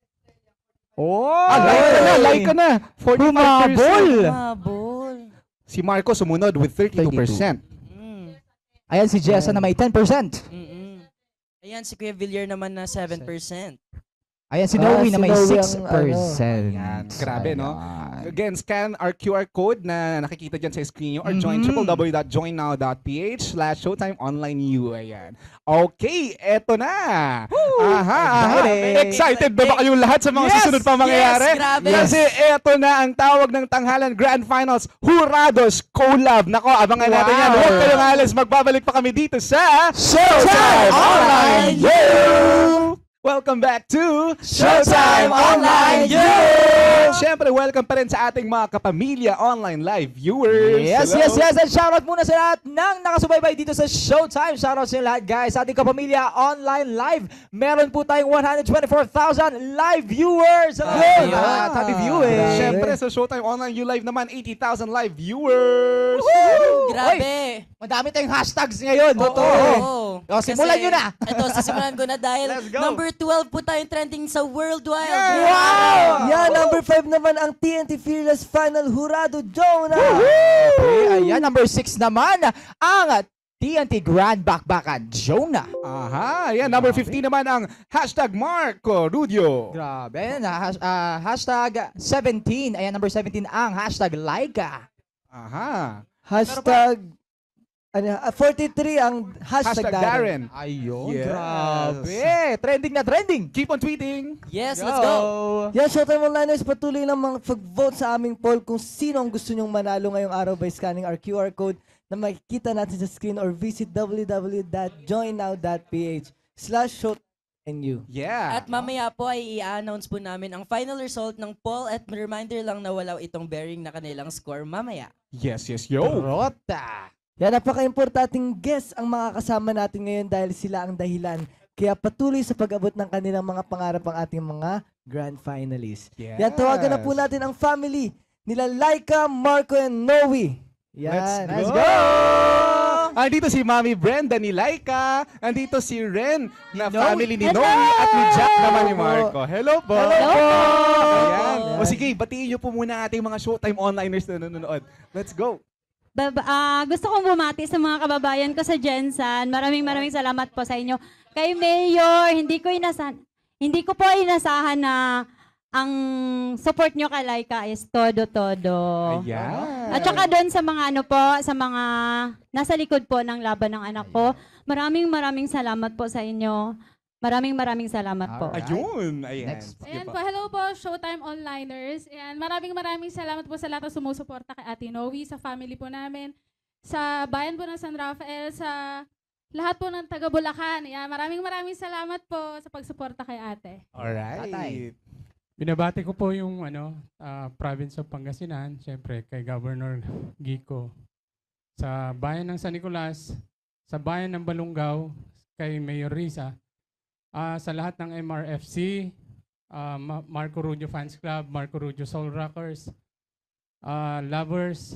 Oh! ah, like ka na, like ka na. forty-five percent. Mabol. Si Marco sumunod with thirty-two percent. Mm. Ayan si Jessa na may ten percent. Mm-mm. Ayan, si Kuya Villar naman na seven percent. Ayan si Ah, Noe si na may Noe six ang, percent. Ayan, grabe, no? Ayan. Again, scan our Q R code na nakikita dyan sa screen nyo or join Mhm. w w w dot join now dot p h slash showtime online u. Ayan. Okay, eto na. Aha, aha. Excited. Excited ba ba kayong lahat sa mga Yes! susunod pa mangyayari? Yes, grabe. Kasi eto na ang tawag ng tanghalan Grand Finals Hurados Collab. Nako, abangan natin Wow. yan. Huwag kayong alis. Magbabalik pa kami dito sa Showtime Online U! Welcome back to Showtime Online U! Siyempre, welcome pa rin sa ating mga kapamilya online live viewers. Yes, Hello. yes, yes. And shoutout muna sa lahat ng nakasubaybay dito sa Showtime. Shoutout sa lahat, guys. Sa ating kapamilya online live. Meron po tayong one hundred twenty-four thousand live viewers. Hello, Ayun. lahat. Happy viewing. Siyempre, sa Showtime Online U Live naman, eighty thousand live viewers. Grabe. Madami tayong hashtags ngayon. Oo. O, simulan Kasi- nyo na. Ito, sisimulan ko na dahil Let's go. number twelve po tayong trending sa worldwide. Wow! Yeah, number five naman ang T N T Fearless Final Hurado Jonah. Okay, ayan, number six naman, ang T N T Grand Bakbakan, Jonah. Aha, yan. Number fifteen naman ang hashtag Marco Rudio. Grabe, ayan, ah, hash- ah, hashtag seventeen. Ayan, number seventeen, ang hashtag Laika. Aha. Hashtag, ano, ah, forty-three ang hashtag, Hashtag Darren. Darren. Ayun, Yes. grabe. Trending na trending. Keep on tweeting. Yes, let's go. Yan, Showtime Onliners, patuloy lang mag-vote sa aming poll kung sino ang gusto nyong manalo ngayong araw by scanning our Q R code na makikita natin sa screen or visit w w w dot join now dot p h slash show and you. Yeah. At mamaya po ay i-announce po namin ang final result ng poll at reminder lang na wala itong bearing na kanilang score mamaya. Yes, yes, yo. Rota. Yan, napaka-importanting guest ang mga kasama natin ngayon dahil sila ang dahilan. Kaya patuloy sa pag-abot ng kanilang mga pangarap ang ating mga grand finalists. Yes. Yan, tawagan na po natin ang family nila Laika, Marco, and Noe. Yan. Let's go! Andito si Mami Brenda ni Laika. Andito si Ren na family ni Noe at ni Jack naman ni Marco. Hello po! Hello po! Ayan. O sige, batiin niyo po muna ating mga Showtime onliners na nanonood. Let's go! Baba, ah, gusto kong bumati sa mga kababayan ko sa Jensan. Maraming maraming salamat po sa inyo. Kay Mayor, hindi ko inasahan, hindi ko po inasahan na ang support nyo kay Laika is todo-todo. Ayan. At saka doon sa mga ano po, sa mga nasa likod po ng laban ng anak ko, maraming maraming salamat po sa inyo. Maraming maraming salamat po. Ayun. Ayan. Next. Ayan po, hello po, Showtime Onliners. Ayan, maraming maraming salamat po sa lahat ng sumusuporta kay Ate Noe, sa family po namin, sa bayan po ng San Rafael, sa lahat po ng taga Bulacan. Ayan, maraming maraming salamat po sa pagsuporta kay Ate. Alright. Binabati ko po yung ano, ah, province of Pangasinan, syempre kay Governor Gico. Sa bayan ng San Nicolas, sa bayan ng Balungaw, kay Mayor Risa, ah, sa lahat ng M R F C, ah, Ma- Marco Rubio Fans Club, Marco Rubio Soul Rockers, ah, Lovers,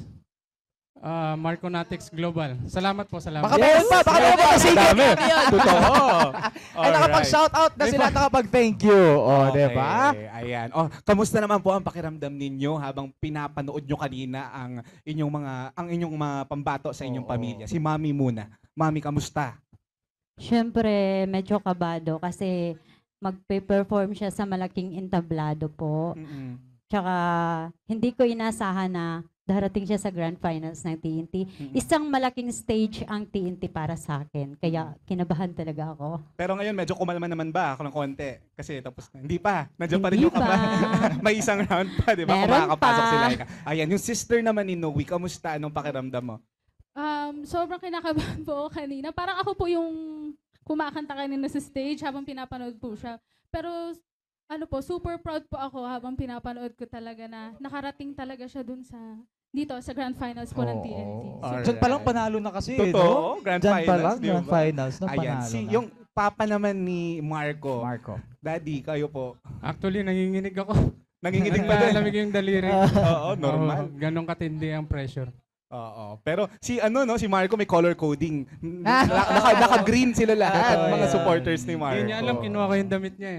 ah, Marco Natix Global. Salamat po, salamat. Baka meron pa, baka meron pa kasi Dami. Totoo. Ay, nakapag-shoutout na sila, nakapag-thank you. O, Okay, diba? Ayan. Oh, kamusta naman po ang pakiramdam ninyo habang pinapanood nyo kanina ang inyong mga ang inyong mga pambato sa inyong pamilya? Si Mami muna. Mami, kamusta? Siyempre, medyo kabado kasi magpe-perform siya sa malaking entablado po. Tsaka, hindi ko inasahan na darating siya sa Grand Finals ng T N T. Isang malaking stage ang T N T para sa akin. Kaya, kinabahan talaga ako. Pero ngayon, medyo kumalma naman ba ako ng konti? Kasi tapos na. Hindi pa. Nandiyan pa rin Hindi yung kaba. pa. May isang round pa, di ba? Kung Meron makakapasok pa. si Laika. Ayan, yung sister naman ni Noe, kamusta? Anong pakiramdam mo? Um, sobrang kinakabahan po ako kanina. Parang ako po yung kumakanta kanina sa stage habang pinapanood po siya. Pero ano po, super proud po ako habang pinapanood ko talaga na nakarating talaga siya dun sa dito sa Grand Finals po ng T N T. So, Diyan pa lang panalo na kasi. Totoo, no? Grand Diyan Finals. pa lang, di Grand ba? Finals na Ayan, panalo si, na. yung papa naman ni Marco. Marco. Daddy, kayo po. Actually, nanginginig ako. Nanginginig pa din. Nalalamig yung daliri. Oo, normal. Oo, ganun katindi ang pressure. Oo. Pero si ano no, si Marco may color coding. Na- naka, naka-green sila lahat, Totoo mga yan. supporters ni Marco. Hindi niya alam, kinuha ko yung damit niya eh.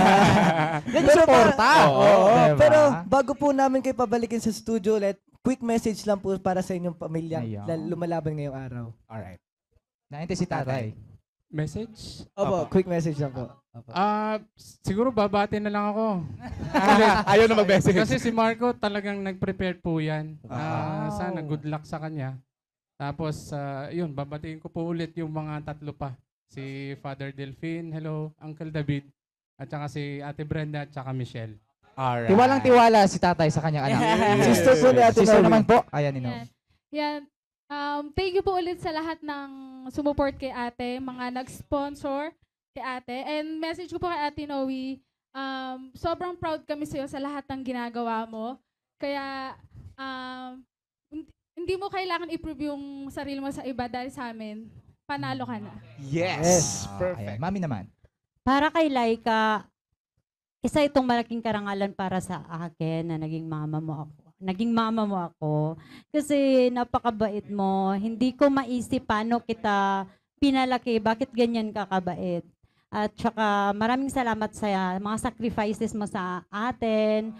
Yan yung suporta. Oo, Oo, diba? Pero bago po namin kayo pabalikin sa studio ulit, quick message lang po para sa inyong pamilya Ayun. lal- lumalaban ngayong araw. Alright. Nainte si tatay. Message? Opo, quick message lang po. Opo. Ah, siguro babati na lang ako. Ayaw na mag-message. Kasi si Marco talagang nag-prepare po yan. Ah, Wow. sana good luck sa kanya. Tapos, ah, yun, babatiin ko po ulit yung mga tatlo pa. Si Father Delphine, hello, Uncle David, at saka si Ate Brenda, at saka Michelle. Alright. Tiwalang tiwala si tatay sa kanyang anak. Sister po ni Ate Sister Noe. naman po. Ayan, ni Noe. Yan. Um, thank you po ulit sa lahat ng sumuport kay ate, mga nag-sponsor kay ate. And message ko po kay Ate Noe, um, sobrang proud kami sa'yo sa lahat ng ginagawa mo. Kaya, um, hindi- hindi mo kailangan i-prove yung sarili mo sa iba dahil sa amin, panalo ka na. Yes. Perfect. Ayan, mami naman. Para kay Laika, isa itong malaking karangalan para sa akin na naging mama mo ako. Naging mama mo ako. Kasi napakabait mo. Hindi ko maisip paano kita pinalaki. Bakit ganyan ka kabait? At saka maraming salamat sa mga sacrifices mo sa atin.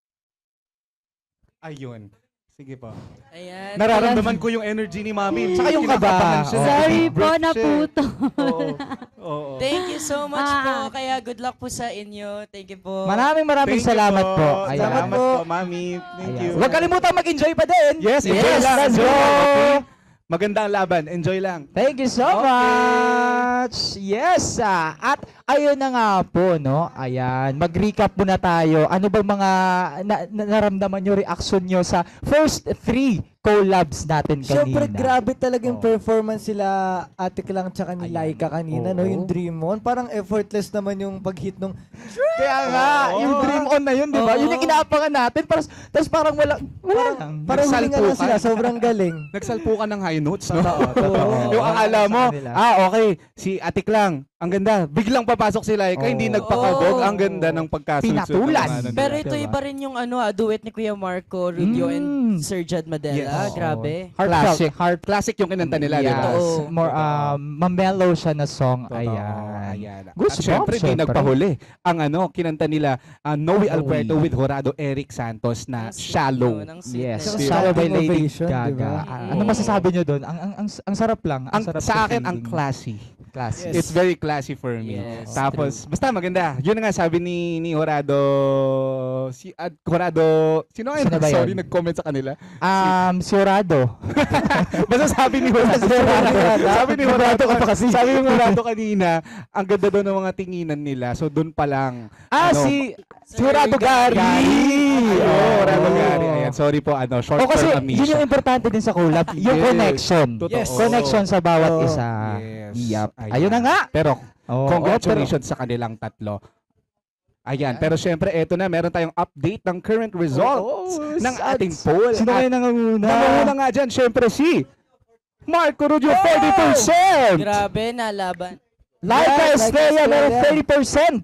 Ayun. Sige po. Ayan. Nararamdaman ko yung energy ni Mami. Saka yung Kinakabahan kaba. siya. Sorry Deep po, breath siya. naputo. Oo. Oo. Thank you so much Ah. po. Kaya good luck po sa inyo. Thank you po. Maraming maraming Thank you salamat po. Ayan. Salamat po, Mami. Thank you. Huwag kalimutan mag-enjoy pa din. Yes, enjoy Yes, lang. let's enjoy go. lang, okay? Maganda ang laban. Enjoy lang. Thank you so much. Yes. ah, at ayun na nga po, no? Ayan. Mag-recap muna tayo. Ano bang mga na- na- naramdaman nyo, reaction nyo sa first three collabs natin kanina? Siyempre, grabe talaga yung performance sila Ate Klang tsaka ni Laika kanina, no? Oo. Yung Dream On. Parang effortless naman yung pag-hit nung... Kaya nga, yung Dream On na yun, di ba? Oo. Yun yung inaapangan natin. Tapos, tapos parang wala, wala lang. Parang hulingan lang sila. Sobrang galing. Nagsalpukan ng high notes, no? Totoo, totoo. Yung akala mo, Sa kanila. ah, okay, si Ate Klang, Ang ganda. Biglang papasok si Laika, hindi nagpakabog. Ang ganda ng pagkasunod. Pinatulan. Pero ito iba rin yung ano, ah, duet ni Kuya Marco Rudio and Sir Jed Madela. Yes. Grabe. Classic. Heart classic yung kinanta nila, di ba? Yes. More um, mamellow siya na song. Ayan. Ayan. At Goosebumps, syempre, di syempre. nagpahuli. Ang ano, kinanta nila, uh, Noe Alberto with Horado Eric Santos na Shallow. Yes. Di ba? Shallow by Lady Ovation, Gaga. di ba? Ah, Ano masasabi nyo doon? Ang, ang, ang, ang sarap lang. Ang, Ang, sarap sa akin, ang feeling. classy. Classy. It's very classy for me. Yes, Tapos, basta maganda. Yun na nga sabi ni ni Horado, si at Horado, sino Sino nga ba sorry yun? nag-comment sa kanila? Um, si Orado. Basta sabi ni Horado, sabi ni Horado, sabi ni Horado kanina, ang ganda daw ng mga tinginan nila. So doon pa lang. Ah, ano, si si Horado Gary. Oh, Horado Gary. Ayan, sorry po, ano, short O kasi term yun amnesia. yung importante din sa collab, yung Yes. connection. Totoo. Yes. Connection sa bawat Oo. isa. Yes. Yep. Ayan. Ayun na nga. Pero Oo, congratulations sa kanilang tatlo. Ayan, pero syempre eto na, meron tayong update ng current results Oo, ng sad. ating poll. Sino At kayo nangunguna? Nangunguna nga dyan, syempre si Marco Rudio, forty percent! Grabe, nalaban. Laika Yeah, Estrella, Laika meron Estrella. thirty percent.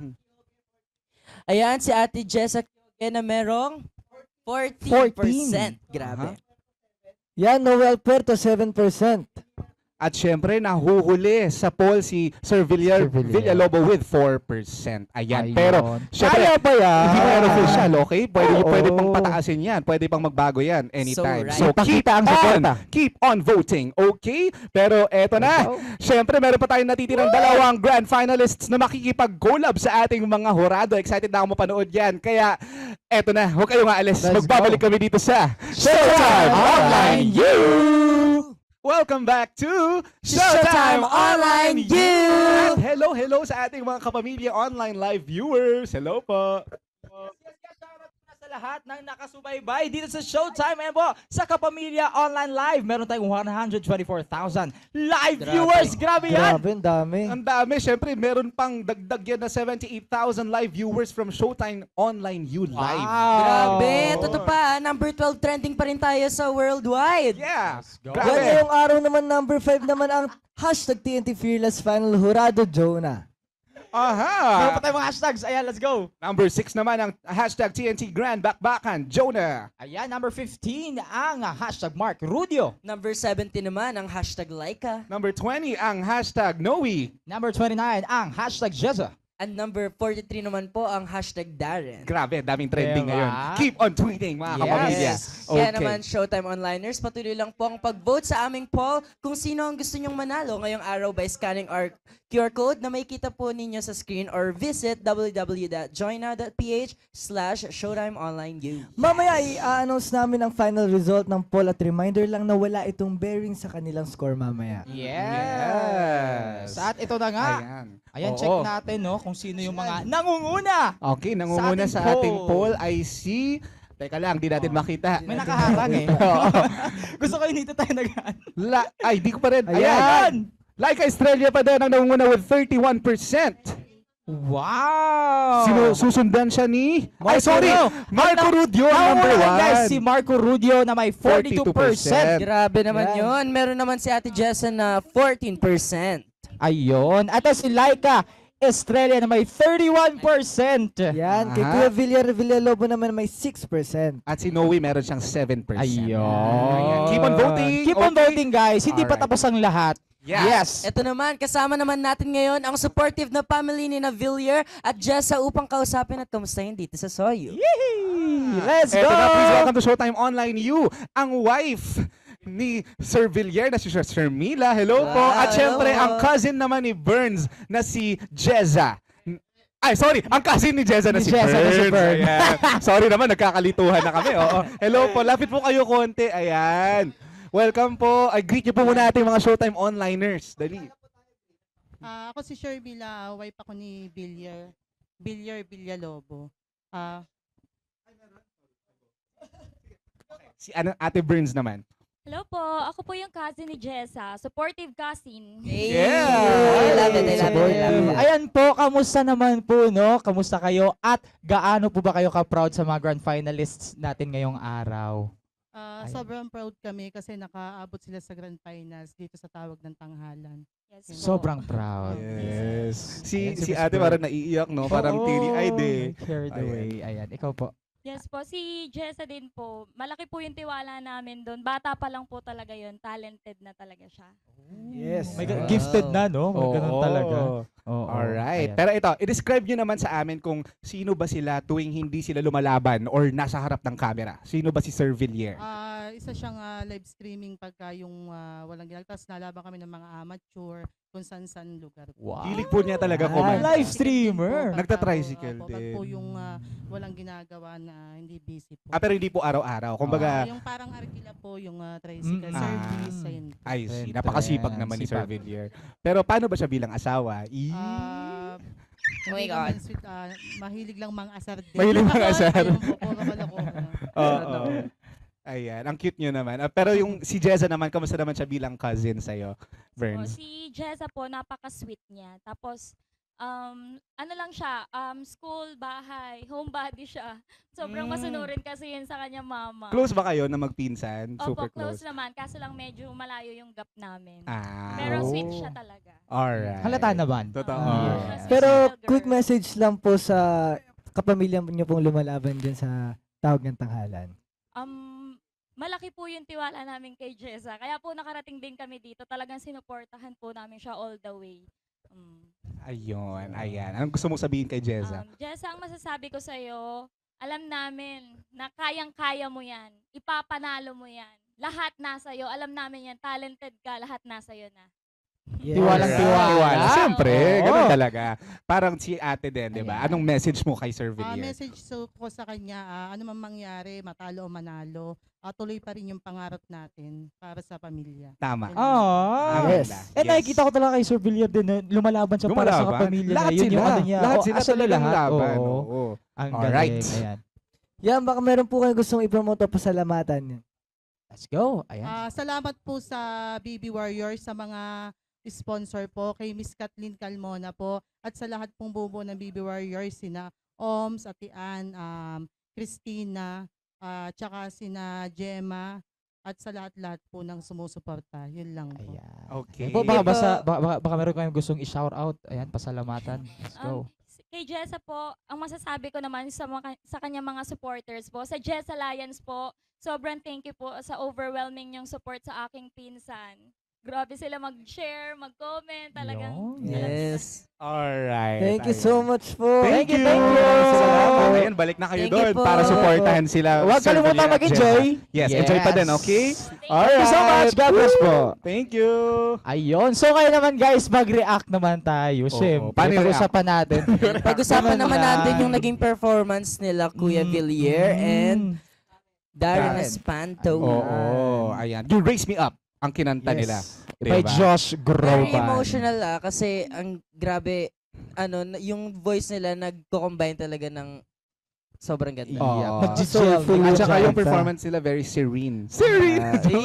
Ayan, si Ate Jessa na merong fourteen percent. Grabe. Yan, Noel Puerto, seven percent. At syempre, nahuhuli sa poll si Sir Villar, Sir Villar. Villalobo with four percent. Ayan. Ayun. Pero, syempre, Kaya pa yan. hindi pa yan official, okay? Pwede, Oo. pwede pang pataasin yan. Pwede pang magbago yan anytime. So, keep right. Ipakita ang on, suporta. keep on voting, okay? Pero eto na. Syempre, meron pa tayong natitirang dalawang grand finalists na makikipag-collab sa ating mga horado. Excited na ako mapanood yan. Kaya, eto na. Huwag kayong aalis. Let's Magbabalik go. kami dito sa Showtime Online U! Welcome back to Showtime Online U! At hello, hello sa ating mga kapamilya online live viewers. Hello po. Sa lahat ng nakasubaybay dito sa Showtime and po sa Kapamilya Online Live, meron tayong one hundred twenty-four thousand live Grabe. viewers. Grabe yan! Grabe, ang dami. Ang dami. Siyempre, meron pang dagdag yan na seventy-eight thousand live viewers from Showtime Online U Live. Grabe. Totoo pa, number twelve trending pa rin tayo sa worldwide. Yeah. Yan Grabe. ngayong araw naman, number five naman ang hashtag T N T Fearless Final Horado Jonah. Meron Aha. pa tayong mga hashtags. Ayan, let's go. Number six naman ang hashtag T N T Grand Bakbakan, Jonah. Ayan, number fifteen ang ah, hashtag Mark Rudio. Number seventeen naman ang hashtag Laika. Number twenty ang hashtag Noe. Number twenty-nine ang hashtag Jezza. And number forty-three naman po ang hashtag Darren. Grabe, daming trending Diba? ngayon. Keep on tweeting, mga Yes. kapamilya. Kaya naman, Showtime Onliners, patuloy lang po ang pag-vote sa aming poll kung sino ang gusto nyong manalo ngayong araw by scanning our Q R code na may kita po ninyo sa screen or visit w w w dot joina dot p h slash Showtime Online U. Mamaya i-announce namin ang final result ng poll at reminder lang na wala itong bearing sa kanilang score mamaya. Yes. At ito na nga. Ayan. Ayan, Oo. check natin no kung sino yung mga nangunguna. Okay, nangunguna Sa sa ating ating, poll. poll ay si... Teka lang, di natin makita. May nakaharang eh. Oo. Gusto ko yun dito tayo nag La ay, di ko pa rin. Ayan. Ayan! Laika Estrella pa din ang nangunguna with thirty-one percent. Wow! Sino, susundan siya ni... Ay, Marco sorry! Rudio. Marco Ang Rudio ang Ang number una, one. guys, si Marco Rudio na may forty-two percent. Grabe naman Yan. yun. Meron naman si Ate Jessa na fourteen percent. Ayun. At si Laika Estrella na may thirty-one percent. Yan, kay Aha. Kuya Villar Villalobo naman may six percent. At si Noe meron siyang seven percent. Ayun. Keep on voting. Keep on Okay. voting, guys. Hindi pa Alright. tapos ang lahat. Yeah. Yes. Ito naman, kasama naman natin ngayon ang supportive na family ni na Villier at Jessa upang kausapin at kamustahin dito sa Soyu. Let's Eto go! na, please welcome to Showtime Online U, ang wife ni Sir Villar na si Sir Shermila. Hello po. Ah, At syempre, hello. ang cousin naman ni Burns na si Jezza. Ay, sorry. Ang cousin ni Jezza na Ni si Jezza na Burns. si Burns. Ayan. Sorry naman, nagkakalituhan na kami. Oo. Hello po. Lapit po kayo konti. Ayan. Welcome po. I greet niyo po muna ating mga Showtime Onliners. Dali. Ah, ako si Shermila, wife ako ni Villar, Villar Villalobo. Ah, Si ano, Ate Burns naman. Hello po, ako po yung cousin ni Jessa, supportive cousin. Yeah! I love it, I love it, I love it. Ayan po, kamusta naman po, no? Kamusta kayo? At gaano po ba kayo ka-proud sa mga grand finalists natin ngayong araw? ah, sobrang proud kami kasi nakaabot sila sa Grand Finals dito sa Tawag ng Tanghalan. Yes po. Sobrang proud. Yes. Si Ayan, si Miss ate Bro. parang naiiyak, no? Parang Oo, teary-eyed eh. Carried Ayan. away. Ayan, ikaw po. Yes po, si Jessa din po. Malaki po yung tiwala namin doon. Bata pa lang po talaga yun. Talented na talaga siya. Yes. May ga- gifted na, no? May ganun Oo. talaga. Oo. Alright. Ayan. Pero ito, i-describe nyo naman sa amin kung sino ba sila tuwing hindi sila lumalaban or nasa harap ng camera. Sino ba si Sir Villier? Ah, isa siyang ah, live streaming pagka yung ah, walang ginagawa. Tapos nalaban kami ng mga amateur kung saan-saan lugar. Wow. Hilig po niya talaga Ah, kumanta. live streamer. Nagta-tricycle Opo, pag din. po yung ah, walang ginagawa na hindi busy po. Ah, pero hindi po araw-araw. Kumbaga, Ah, yung parang arkila po, yung ah, tricycle Mm. service. Ah. ayun po. I see. Trend, Napakasipag trend. naman ni Sir Sipag. Villier. Pero paano ba siya bilang asawa? I- Ah, Oh my hindi God. naman sweet, ah, mahilig lang mga asar din. Mahilig mga asar. Ayun po, puro kalokohan. Oo. Ayan, ang cute nyo naman. Ah, pero yung si Jessa naman, kamusta naman siya bilang cousin sa'yo, So, Burns? si Jessa po, napaka-sweet niya. Tapos, um, ano lang siya, um, school, bahay, homebody siya. Sobrang Mm. masunurin kasi yun sa kanyang mama. Close ba kayo na magpinsan? Opo, Super close close. naman. Kaso lang medyo malayo yung gap namin. Ah. Pero sweet Oh. siya talaga. Alright. Halata naman. Totoo. Yes. Pero quick message lang po sa kapamilya niyo pong lumalaban dyan sa tawag ng tanghalan. Um, malaki po yung tiwala namin kay Jessa. Kaya po nakarating din kami dito. Talagang sinuportahan po namin siya all the way. Um, Ayun, ayan. Anong gusto mong sabihin kay Jessa? Um, Jessa, ang masasabi ko sa'yo, alam namin na kayang-kaya mo yan. Ipapanalo mo yan. Lahat nasa iyo. Alam namin yan. Talented ka. Lahat nasa iyo na. Yes. Tiwalang tiwala. Tiwala. Siyempre, Oo. ganun talaga. Parang si ate din, di ba? Anong message mo kay Sir Ah, Villier? message so, ko sa kanya, ah, ano man mangyari, matalo o manalo, ah, tuloy pa rin yung pangarap natin para sa pamilya. Tama. Ah, Tama yes. na. Eh, nakikita ko talaga kay Sir Villier din, na lumalaban siya para sa Lumalaban. kapamilya Lahat niya. Yun yung sila. ano niya. Lahat Oh, sila actually, talagang lahat. laban. Oo. Oo. Ang Alright. galing. Ayan. Yan, baka meron po kayo gustong ipromote o pasalamatan. Let's go. Ayan. Ah, salamat po sa B B Warriors, sa mga sponsor po, kay Miss Kathleen Calmona po, at sa lahat pong bubo ng B B Warriors, sina Oms, Ate Ann, um, Christina, uh, tsaka sina Gemma, at sa lahat-lahat po ng sumusuporta. Yun lang po. Okay. Po, baka, basta, baka, baka, baka meron kayong gustong i-shout out. Ayan, pasalamatan. Let's go. Um, kay Jessa po, ang masasabi ko naman sa, mga, sa kanyang mga supporters po, sa Jessa Alliance po, sobrang thank you po sa overwhelming yung support sa aking pinsan. Grabe sila mag-share, mag-comment, talagang. Yes. Alright. Thank you ayan. so much po. Thank, you. Thank you. Salamat. Ayan, balik na kayo Thank you doon po. para supportahan sila. Huwag Sir kalimutan Villier at mag-enjoy. Jessa. Yes, enjoy pa din, okay? Thank you so much. God bless po. Thank you. Ayun. So kayo naman guys, mag-react naman tayo. Siyempre, Paano i-react? pag-usapan natin. Pag-usapan Ano naman na? natin yung naging performance nila Kuya Villier and Darren Darren. Espanto. Oo, ayan. You Raise Me Up ang kinanta Yes. nila. By Diba? Josh Very Groban. emotional ah, kasi ang grabe, ano, na- yung voice nila nagko-combine talaga ng sobrang ganda. Oo. Nag-gel. At saka yung Janta. performance nila very serene. Serene!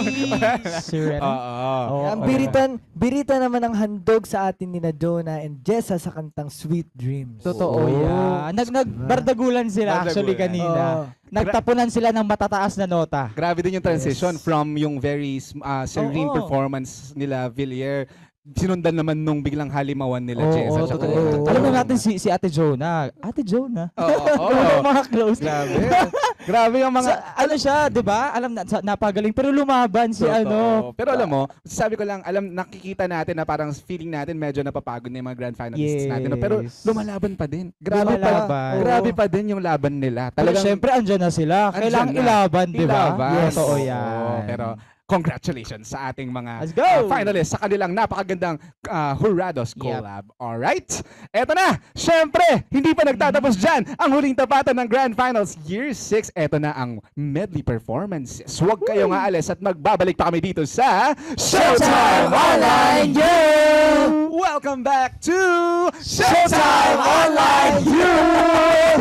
Serene. Oo. Oo. Ang biritan, birita naman ang handog sa atin ni na Jonah and Jessa sa kantang Sweet Dreams. Totoo yan. Nag nagbardagulan sila actually Bardagulan. kanina. Oo. Nagtapunan sila ng matataas na nota. Grabe din yung transition from yung very uh, serene Oo. performance nila Villier. Sinundan naman nung biglang halimawan nila Oo, Jessa. oo, tsaka totoo. yung- Alam mo natin si si Ate Jonah. Ate Jonah. Oo, oo. mga close. Grabe. Grabe yung mga... Sa- ano siya, 'di ba? Alam na sa- napagaling pero lumaban si Totoo. ano. Pero alam mo, sabi ko lang, alam, nakikita natin na parang feeling natin medyo napapagod na yung mga grand finalists natin. No? Pero Yes. lumalaban pa din. Grabe Lumalaban. pa. Oo. Grabe pa din yung laban nila. Pero Talagang syempre andyan na sila. andyan Kailangan na. ilaban, 'di ba? Ilaban. Yes. Totoo Oo. 'yan. Pero congratulations sa ating mga Let's go! uh, finalists sa kanilang napakagandang uh, Hurados collab. Alright? Eto na! Siyempre, hindi pa nagtatapos dyan ang huling tapatan ng Grand Finals Year six. Eto na ang medley performances. Huwag kayong aalis at magbabalik pa kami dito sa Showtime Online U! Welcome back to Showtime Online U! Hello pa rin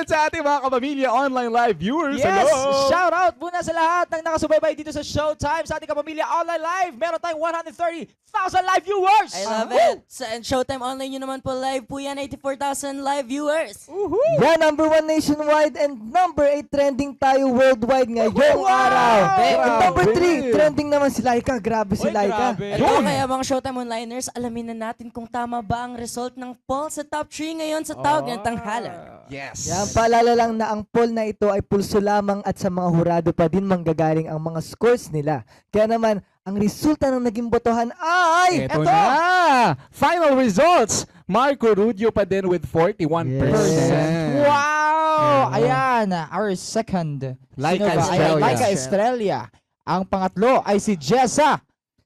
din sa ating mga kapamilya online live viewers. Yes! Hello! Shout out muna sa lahat ng nakasubaybay dito sa Showtime sa ating kapamilya online live. Meron tayong one hundred thirty thousand live viewers! I love it. Sa and Showtime Online nyo naman po live po yan, eighty-four thousand live viewers. Yeah, number one nationwide and number eight trending tayo worldwide ngayong Wow! araw. Grabe. And number three, trending naman si Laika. Grabe si Laika. Ito kaya mga Showtime Onliners, alamin na natin kung tama ba ang result ng poll sa top three ngayon sa tawag ng tanghalan. Yes. Yan, paalala lang na ang poll na ito ay pulso lamang at sa mga hurado pa din manggagaling ang mga scores nila. Kaya naman, ang resulta ng naging botohan ay... Ito na! Final results! Marco Rudio pa din with forty-one percent. Wow! Ayan, our second. Laika Sino ba? Ayan, Estrella. Laika Estrella. Ang pangatlo ay si Jessa.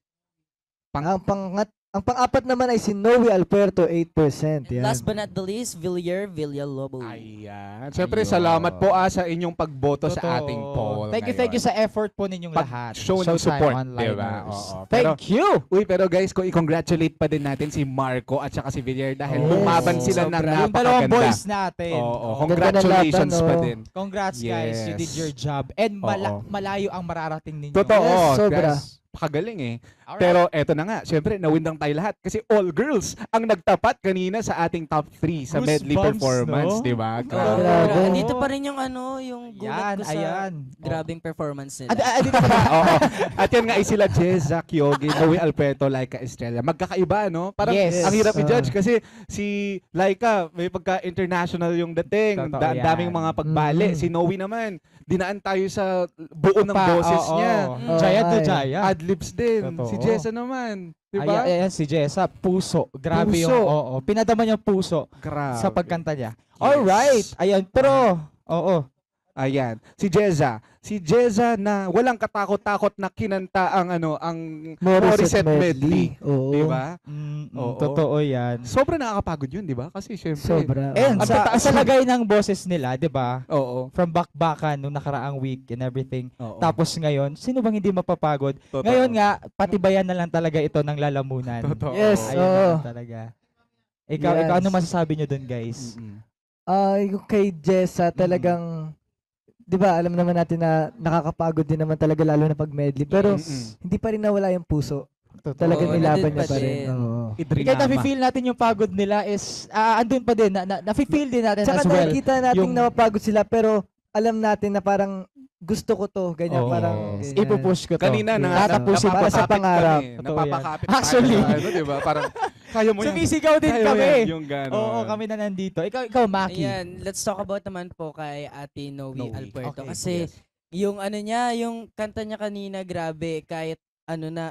Ang pangat ang pang-apat naman ay si Noe Alberto, eight percent. Yan. Last but not the least, Villier Villalobo. Ayan. Siyempre, salamat po ah, sa inyong pagboto sa Totoo. ating poll. Thank you, thank you sa effort po ninyong lahat. Show ng Showtime support, Onliners. diba? Oo. Thank Pero- you! Uy, pero guys, kung i-congratulate pa din natin si Marco at saka si Villar dahil Yes. lumaban sila ng Sobra. Yung napakaganda. dalawang boys natin. Oo, Oo. congratulations Ganda ng pa laban, din. Congrats guys, you Yes. did your job. And Oo. mala- malayo ang mararating ninyo. Totoo, Yes, sobra. guys. Pakagaling eh. Alright. Pero eto na nga, syempre nawindang tayo lahat kasi all girls ang nagtapat kanina sa ating top three sa medley Goosebumps, performance, no? di ba? Grabe. Grabe. Dito pa rin yung ano, yung Yan, gulat ko sa ayan. grabing performance nila. Ad- ad- dito pa. Oo. At yan nga ay sila Jeza Kyogi, Noe Alberto, Laika Estrella. Magkakaiba, no? Parang Yes. ang hirap Ah. i-judge kasi si Laika, may pagka-international yung dating. Totoo Da- yan. daming mga pagbali. Mm. Si Noe naman, dinaan tayo sa buo ng Pa- boses oo. niya. Oh, Jaya to ay. Jaya. Adlibs din. Totoo. Si Jessa naman. Di Ayan, ba? ayan, si Jessa, puso. Grabe Puso. yung, oo. Pinadama niya puso Grabe. sa pagkanta niya. Alright, ayan, pero, oo. Ayan. Si Jeza. Si Jeza na walang katakot-takot na kinanta ang ano, ang Morissette Morissette medley. medley. Oo. Di ba? Mm, mm, Oo. totoo yan. Sobrang nakakapagod yun, di ba? Kasi syempre. Sobra. And Ang sa, tataas sa nun. lagay ng boses nila, di ba? Oo. From bakbakan nung nakaraang week and everything. Oo. Tapos ngayon, sino bang hindi mapapagod? Totoo. Ngayon nga, patibayan na lang talaga ito ng lalamunan. Totoo. Yes, Ayun na oo. lang talaga. Ikaw, Yes. ikaw, ano masasabi nyo dun, guys? Mm-mm. Ah, yung kay Jessa talagang 'di ba, alam naman natin na nakakapagod din naman talaga lalo na pag medley. Pero Mm-mm. hindi pa rin nawala yung puso. Totoo. Talagang Oo, nilaban nandun niya pa pa rin. din. Oo. Kaya nafe-feel natin yung pagod nila is, ah, andun pa din, na, na, nafe-feel din natin Tsaka as well. nakikita natin yung- napapagod sila pero alam natin na parang gusto ko to, ganyan Oo. parang Yes. ganyan. Ipupush ko to. Kanina na Tatapusin para sa napapakapit pangarap. kami. Totoo Napapakapit yan. Actually. tayo sa ano, di ba? Parang kaya mo yan. Sumisigaw din Kaya mo kami. yan, yung gano'n. Oo, kami na nandito. Ikaw, ikaw Maki. Ayan, let's talk about naman po kay Ate Noe Noe. Alberto. Okay, Kasi yes. yung ano niya, yung kanta niya kanina, grabe, kahit ano na,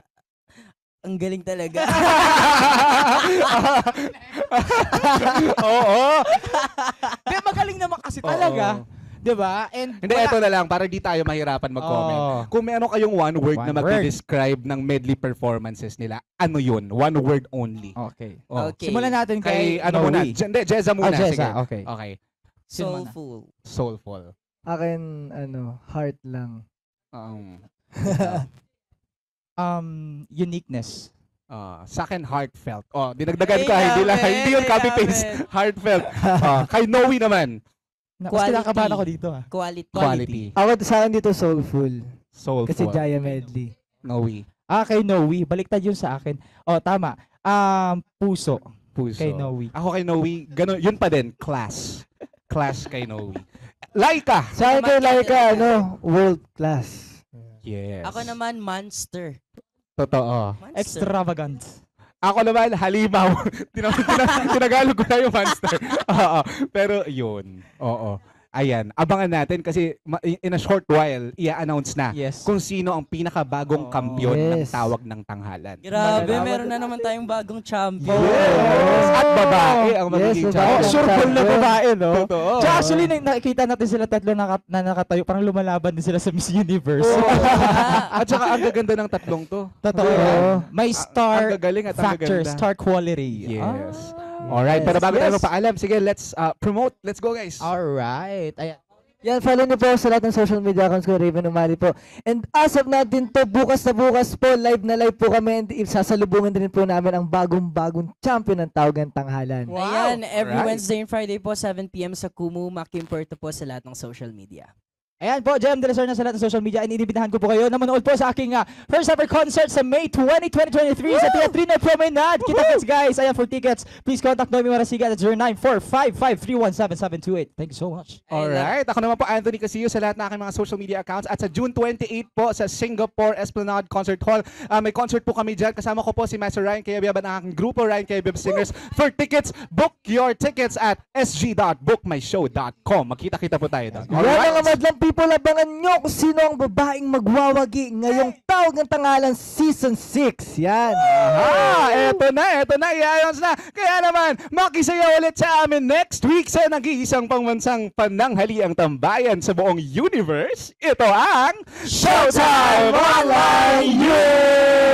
ang galing talaga. Oo. Di, magaling naman kasi talaga. Oo. Di ba? And Hindi, wala- eto na lang, para di tayo mahirapan mag-comment. Oo. Kung meron kayong one word One na word. mag-describe ng medley performances nila, ano yun? One word only. Okay. Oh. Okay. Simulan natin Kay, kay, ano muna? Noe. Je- Hindi, Jeza muna. Ah, Jeza, Sige. okay. Okay. Sino muna? Soulful. Soulful. Akin ano, heart lang. Um, Um, uniqueness. ah, sa akin, heartfelt. Oh, dinagdagan ko, Ay, hindi lang, grabe, hindi yung copy-paste. grabe. Heartfelt. Ah, kay Noe naman, Na, mas Quality. kinakabahan ako dito ah. Quality. quality. Ako sa akin dito soulful. Soulful. Kasi Jaya medley. Noe. Ah, kay Noe. Baliktad yun sa akin. Oh, tama. Um, puso. Puso. Kay Noe. Ako kay Noe, ganun, yun pa din, class. Class kay Noe. Laika! Sa akin kay Laika, ano, world class. Yes. Ako naman, monster. Totoo. Monster. Extravagant. Ako naman, halimaw. Tina- tina- Tinagalog ko na yung monster. Oo. Pero yun. Oo. Ayan. Abangan natin kasi ma- in a short while, i-announce na Yes. kung sino ang pinakabagong kampiyon ng Yes. tawag ng tanghalan. Grabe, Malaman meron na naman tayong bagong champion. Yes! At babae ang Yes, magiging babae. Oh, champion. sure full na babae, no? Totoo. Tsaka actually, na- nakikita natin sila tatlo na, na nakatayo. Parang lumalaban din sila sa Miss Universe. At saka ang gaganda ng tatlong to. Totoo Oo. yan. May Ang star gagaling at ang factor, gaganda. star quality. Yes. Ah, Alright, pero bago tayo yes. magpaalam, sige, let's uh, promote. Let's go, guys. Alright. Ayan. Yan, follow niyo po sa lahat ng social media accounts ko, Raven Umali po. And as of natin to, bukas na bukas po, live na live po kami and sasalubungin din po namin ang bagong-bagong champion ng Tawagan Tanghalan. Ayan, every Alright. Wednesday and Friday po, seven p m sa Kumu, Makim Puerto po sa lahat ng social media. Ayan po, J M De La Serna sa lahat ng social media. Inibitahan ko po kayo na manood po sa aking uh, first ever concert sa May twentieth, twenty twenty-three sa Teatrino Promenade. Kita-kits guys. Ayan, for tickets, please contact Noemi Marasiga at zero nine four five five three one seven seven two eight. Thank you so much. Alright, ako naman po Anthony Casillo sa lahat ng aking mga social media accounts at sa June twenty-eighth po sa Singapore Esplanade Concert Hall. Uh, may concert po kami dyan. Kasama ko po si Master Ryan Kayabiyab ng aking grupo Ryan Kayabiyab Singers. For tickets, book your tickets at s g dot book my show dot com. Magkita-kita po tayo doon. Yan mga madlang people, abangan nyo kung sino ang babaeng magwawagi ngayong Tawagan Tanghalan Season six. Yan. Aha, eto na, eto na, iayos na. Kaya naman, makisaya ulit sa amin next week sa nag-iisang pangbansang pananghaliang tambayan sa buong universe. Ito ang Showtime Online! Yeah!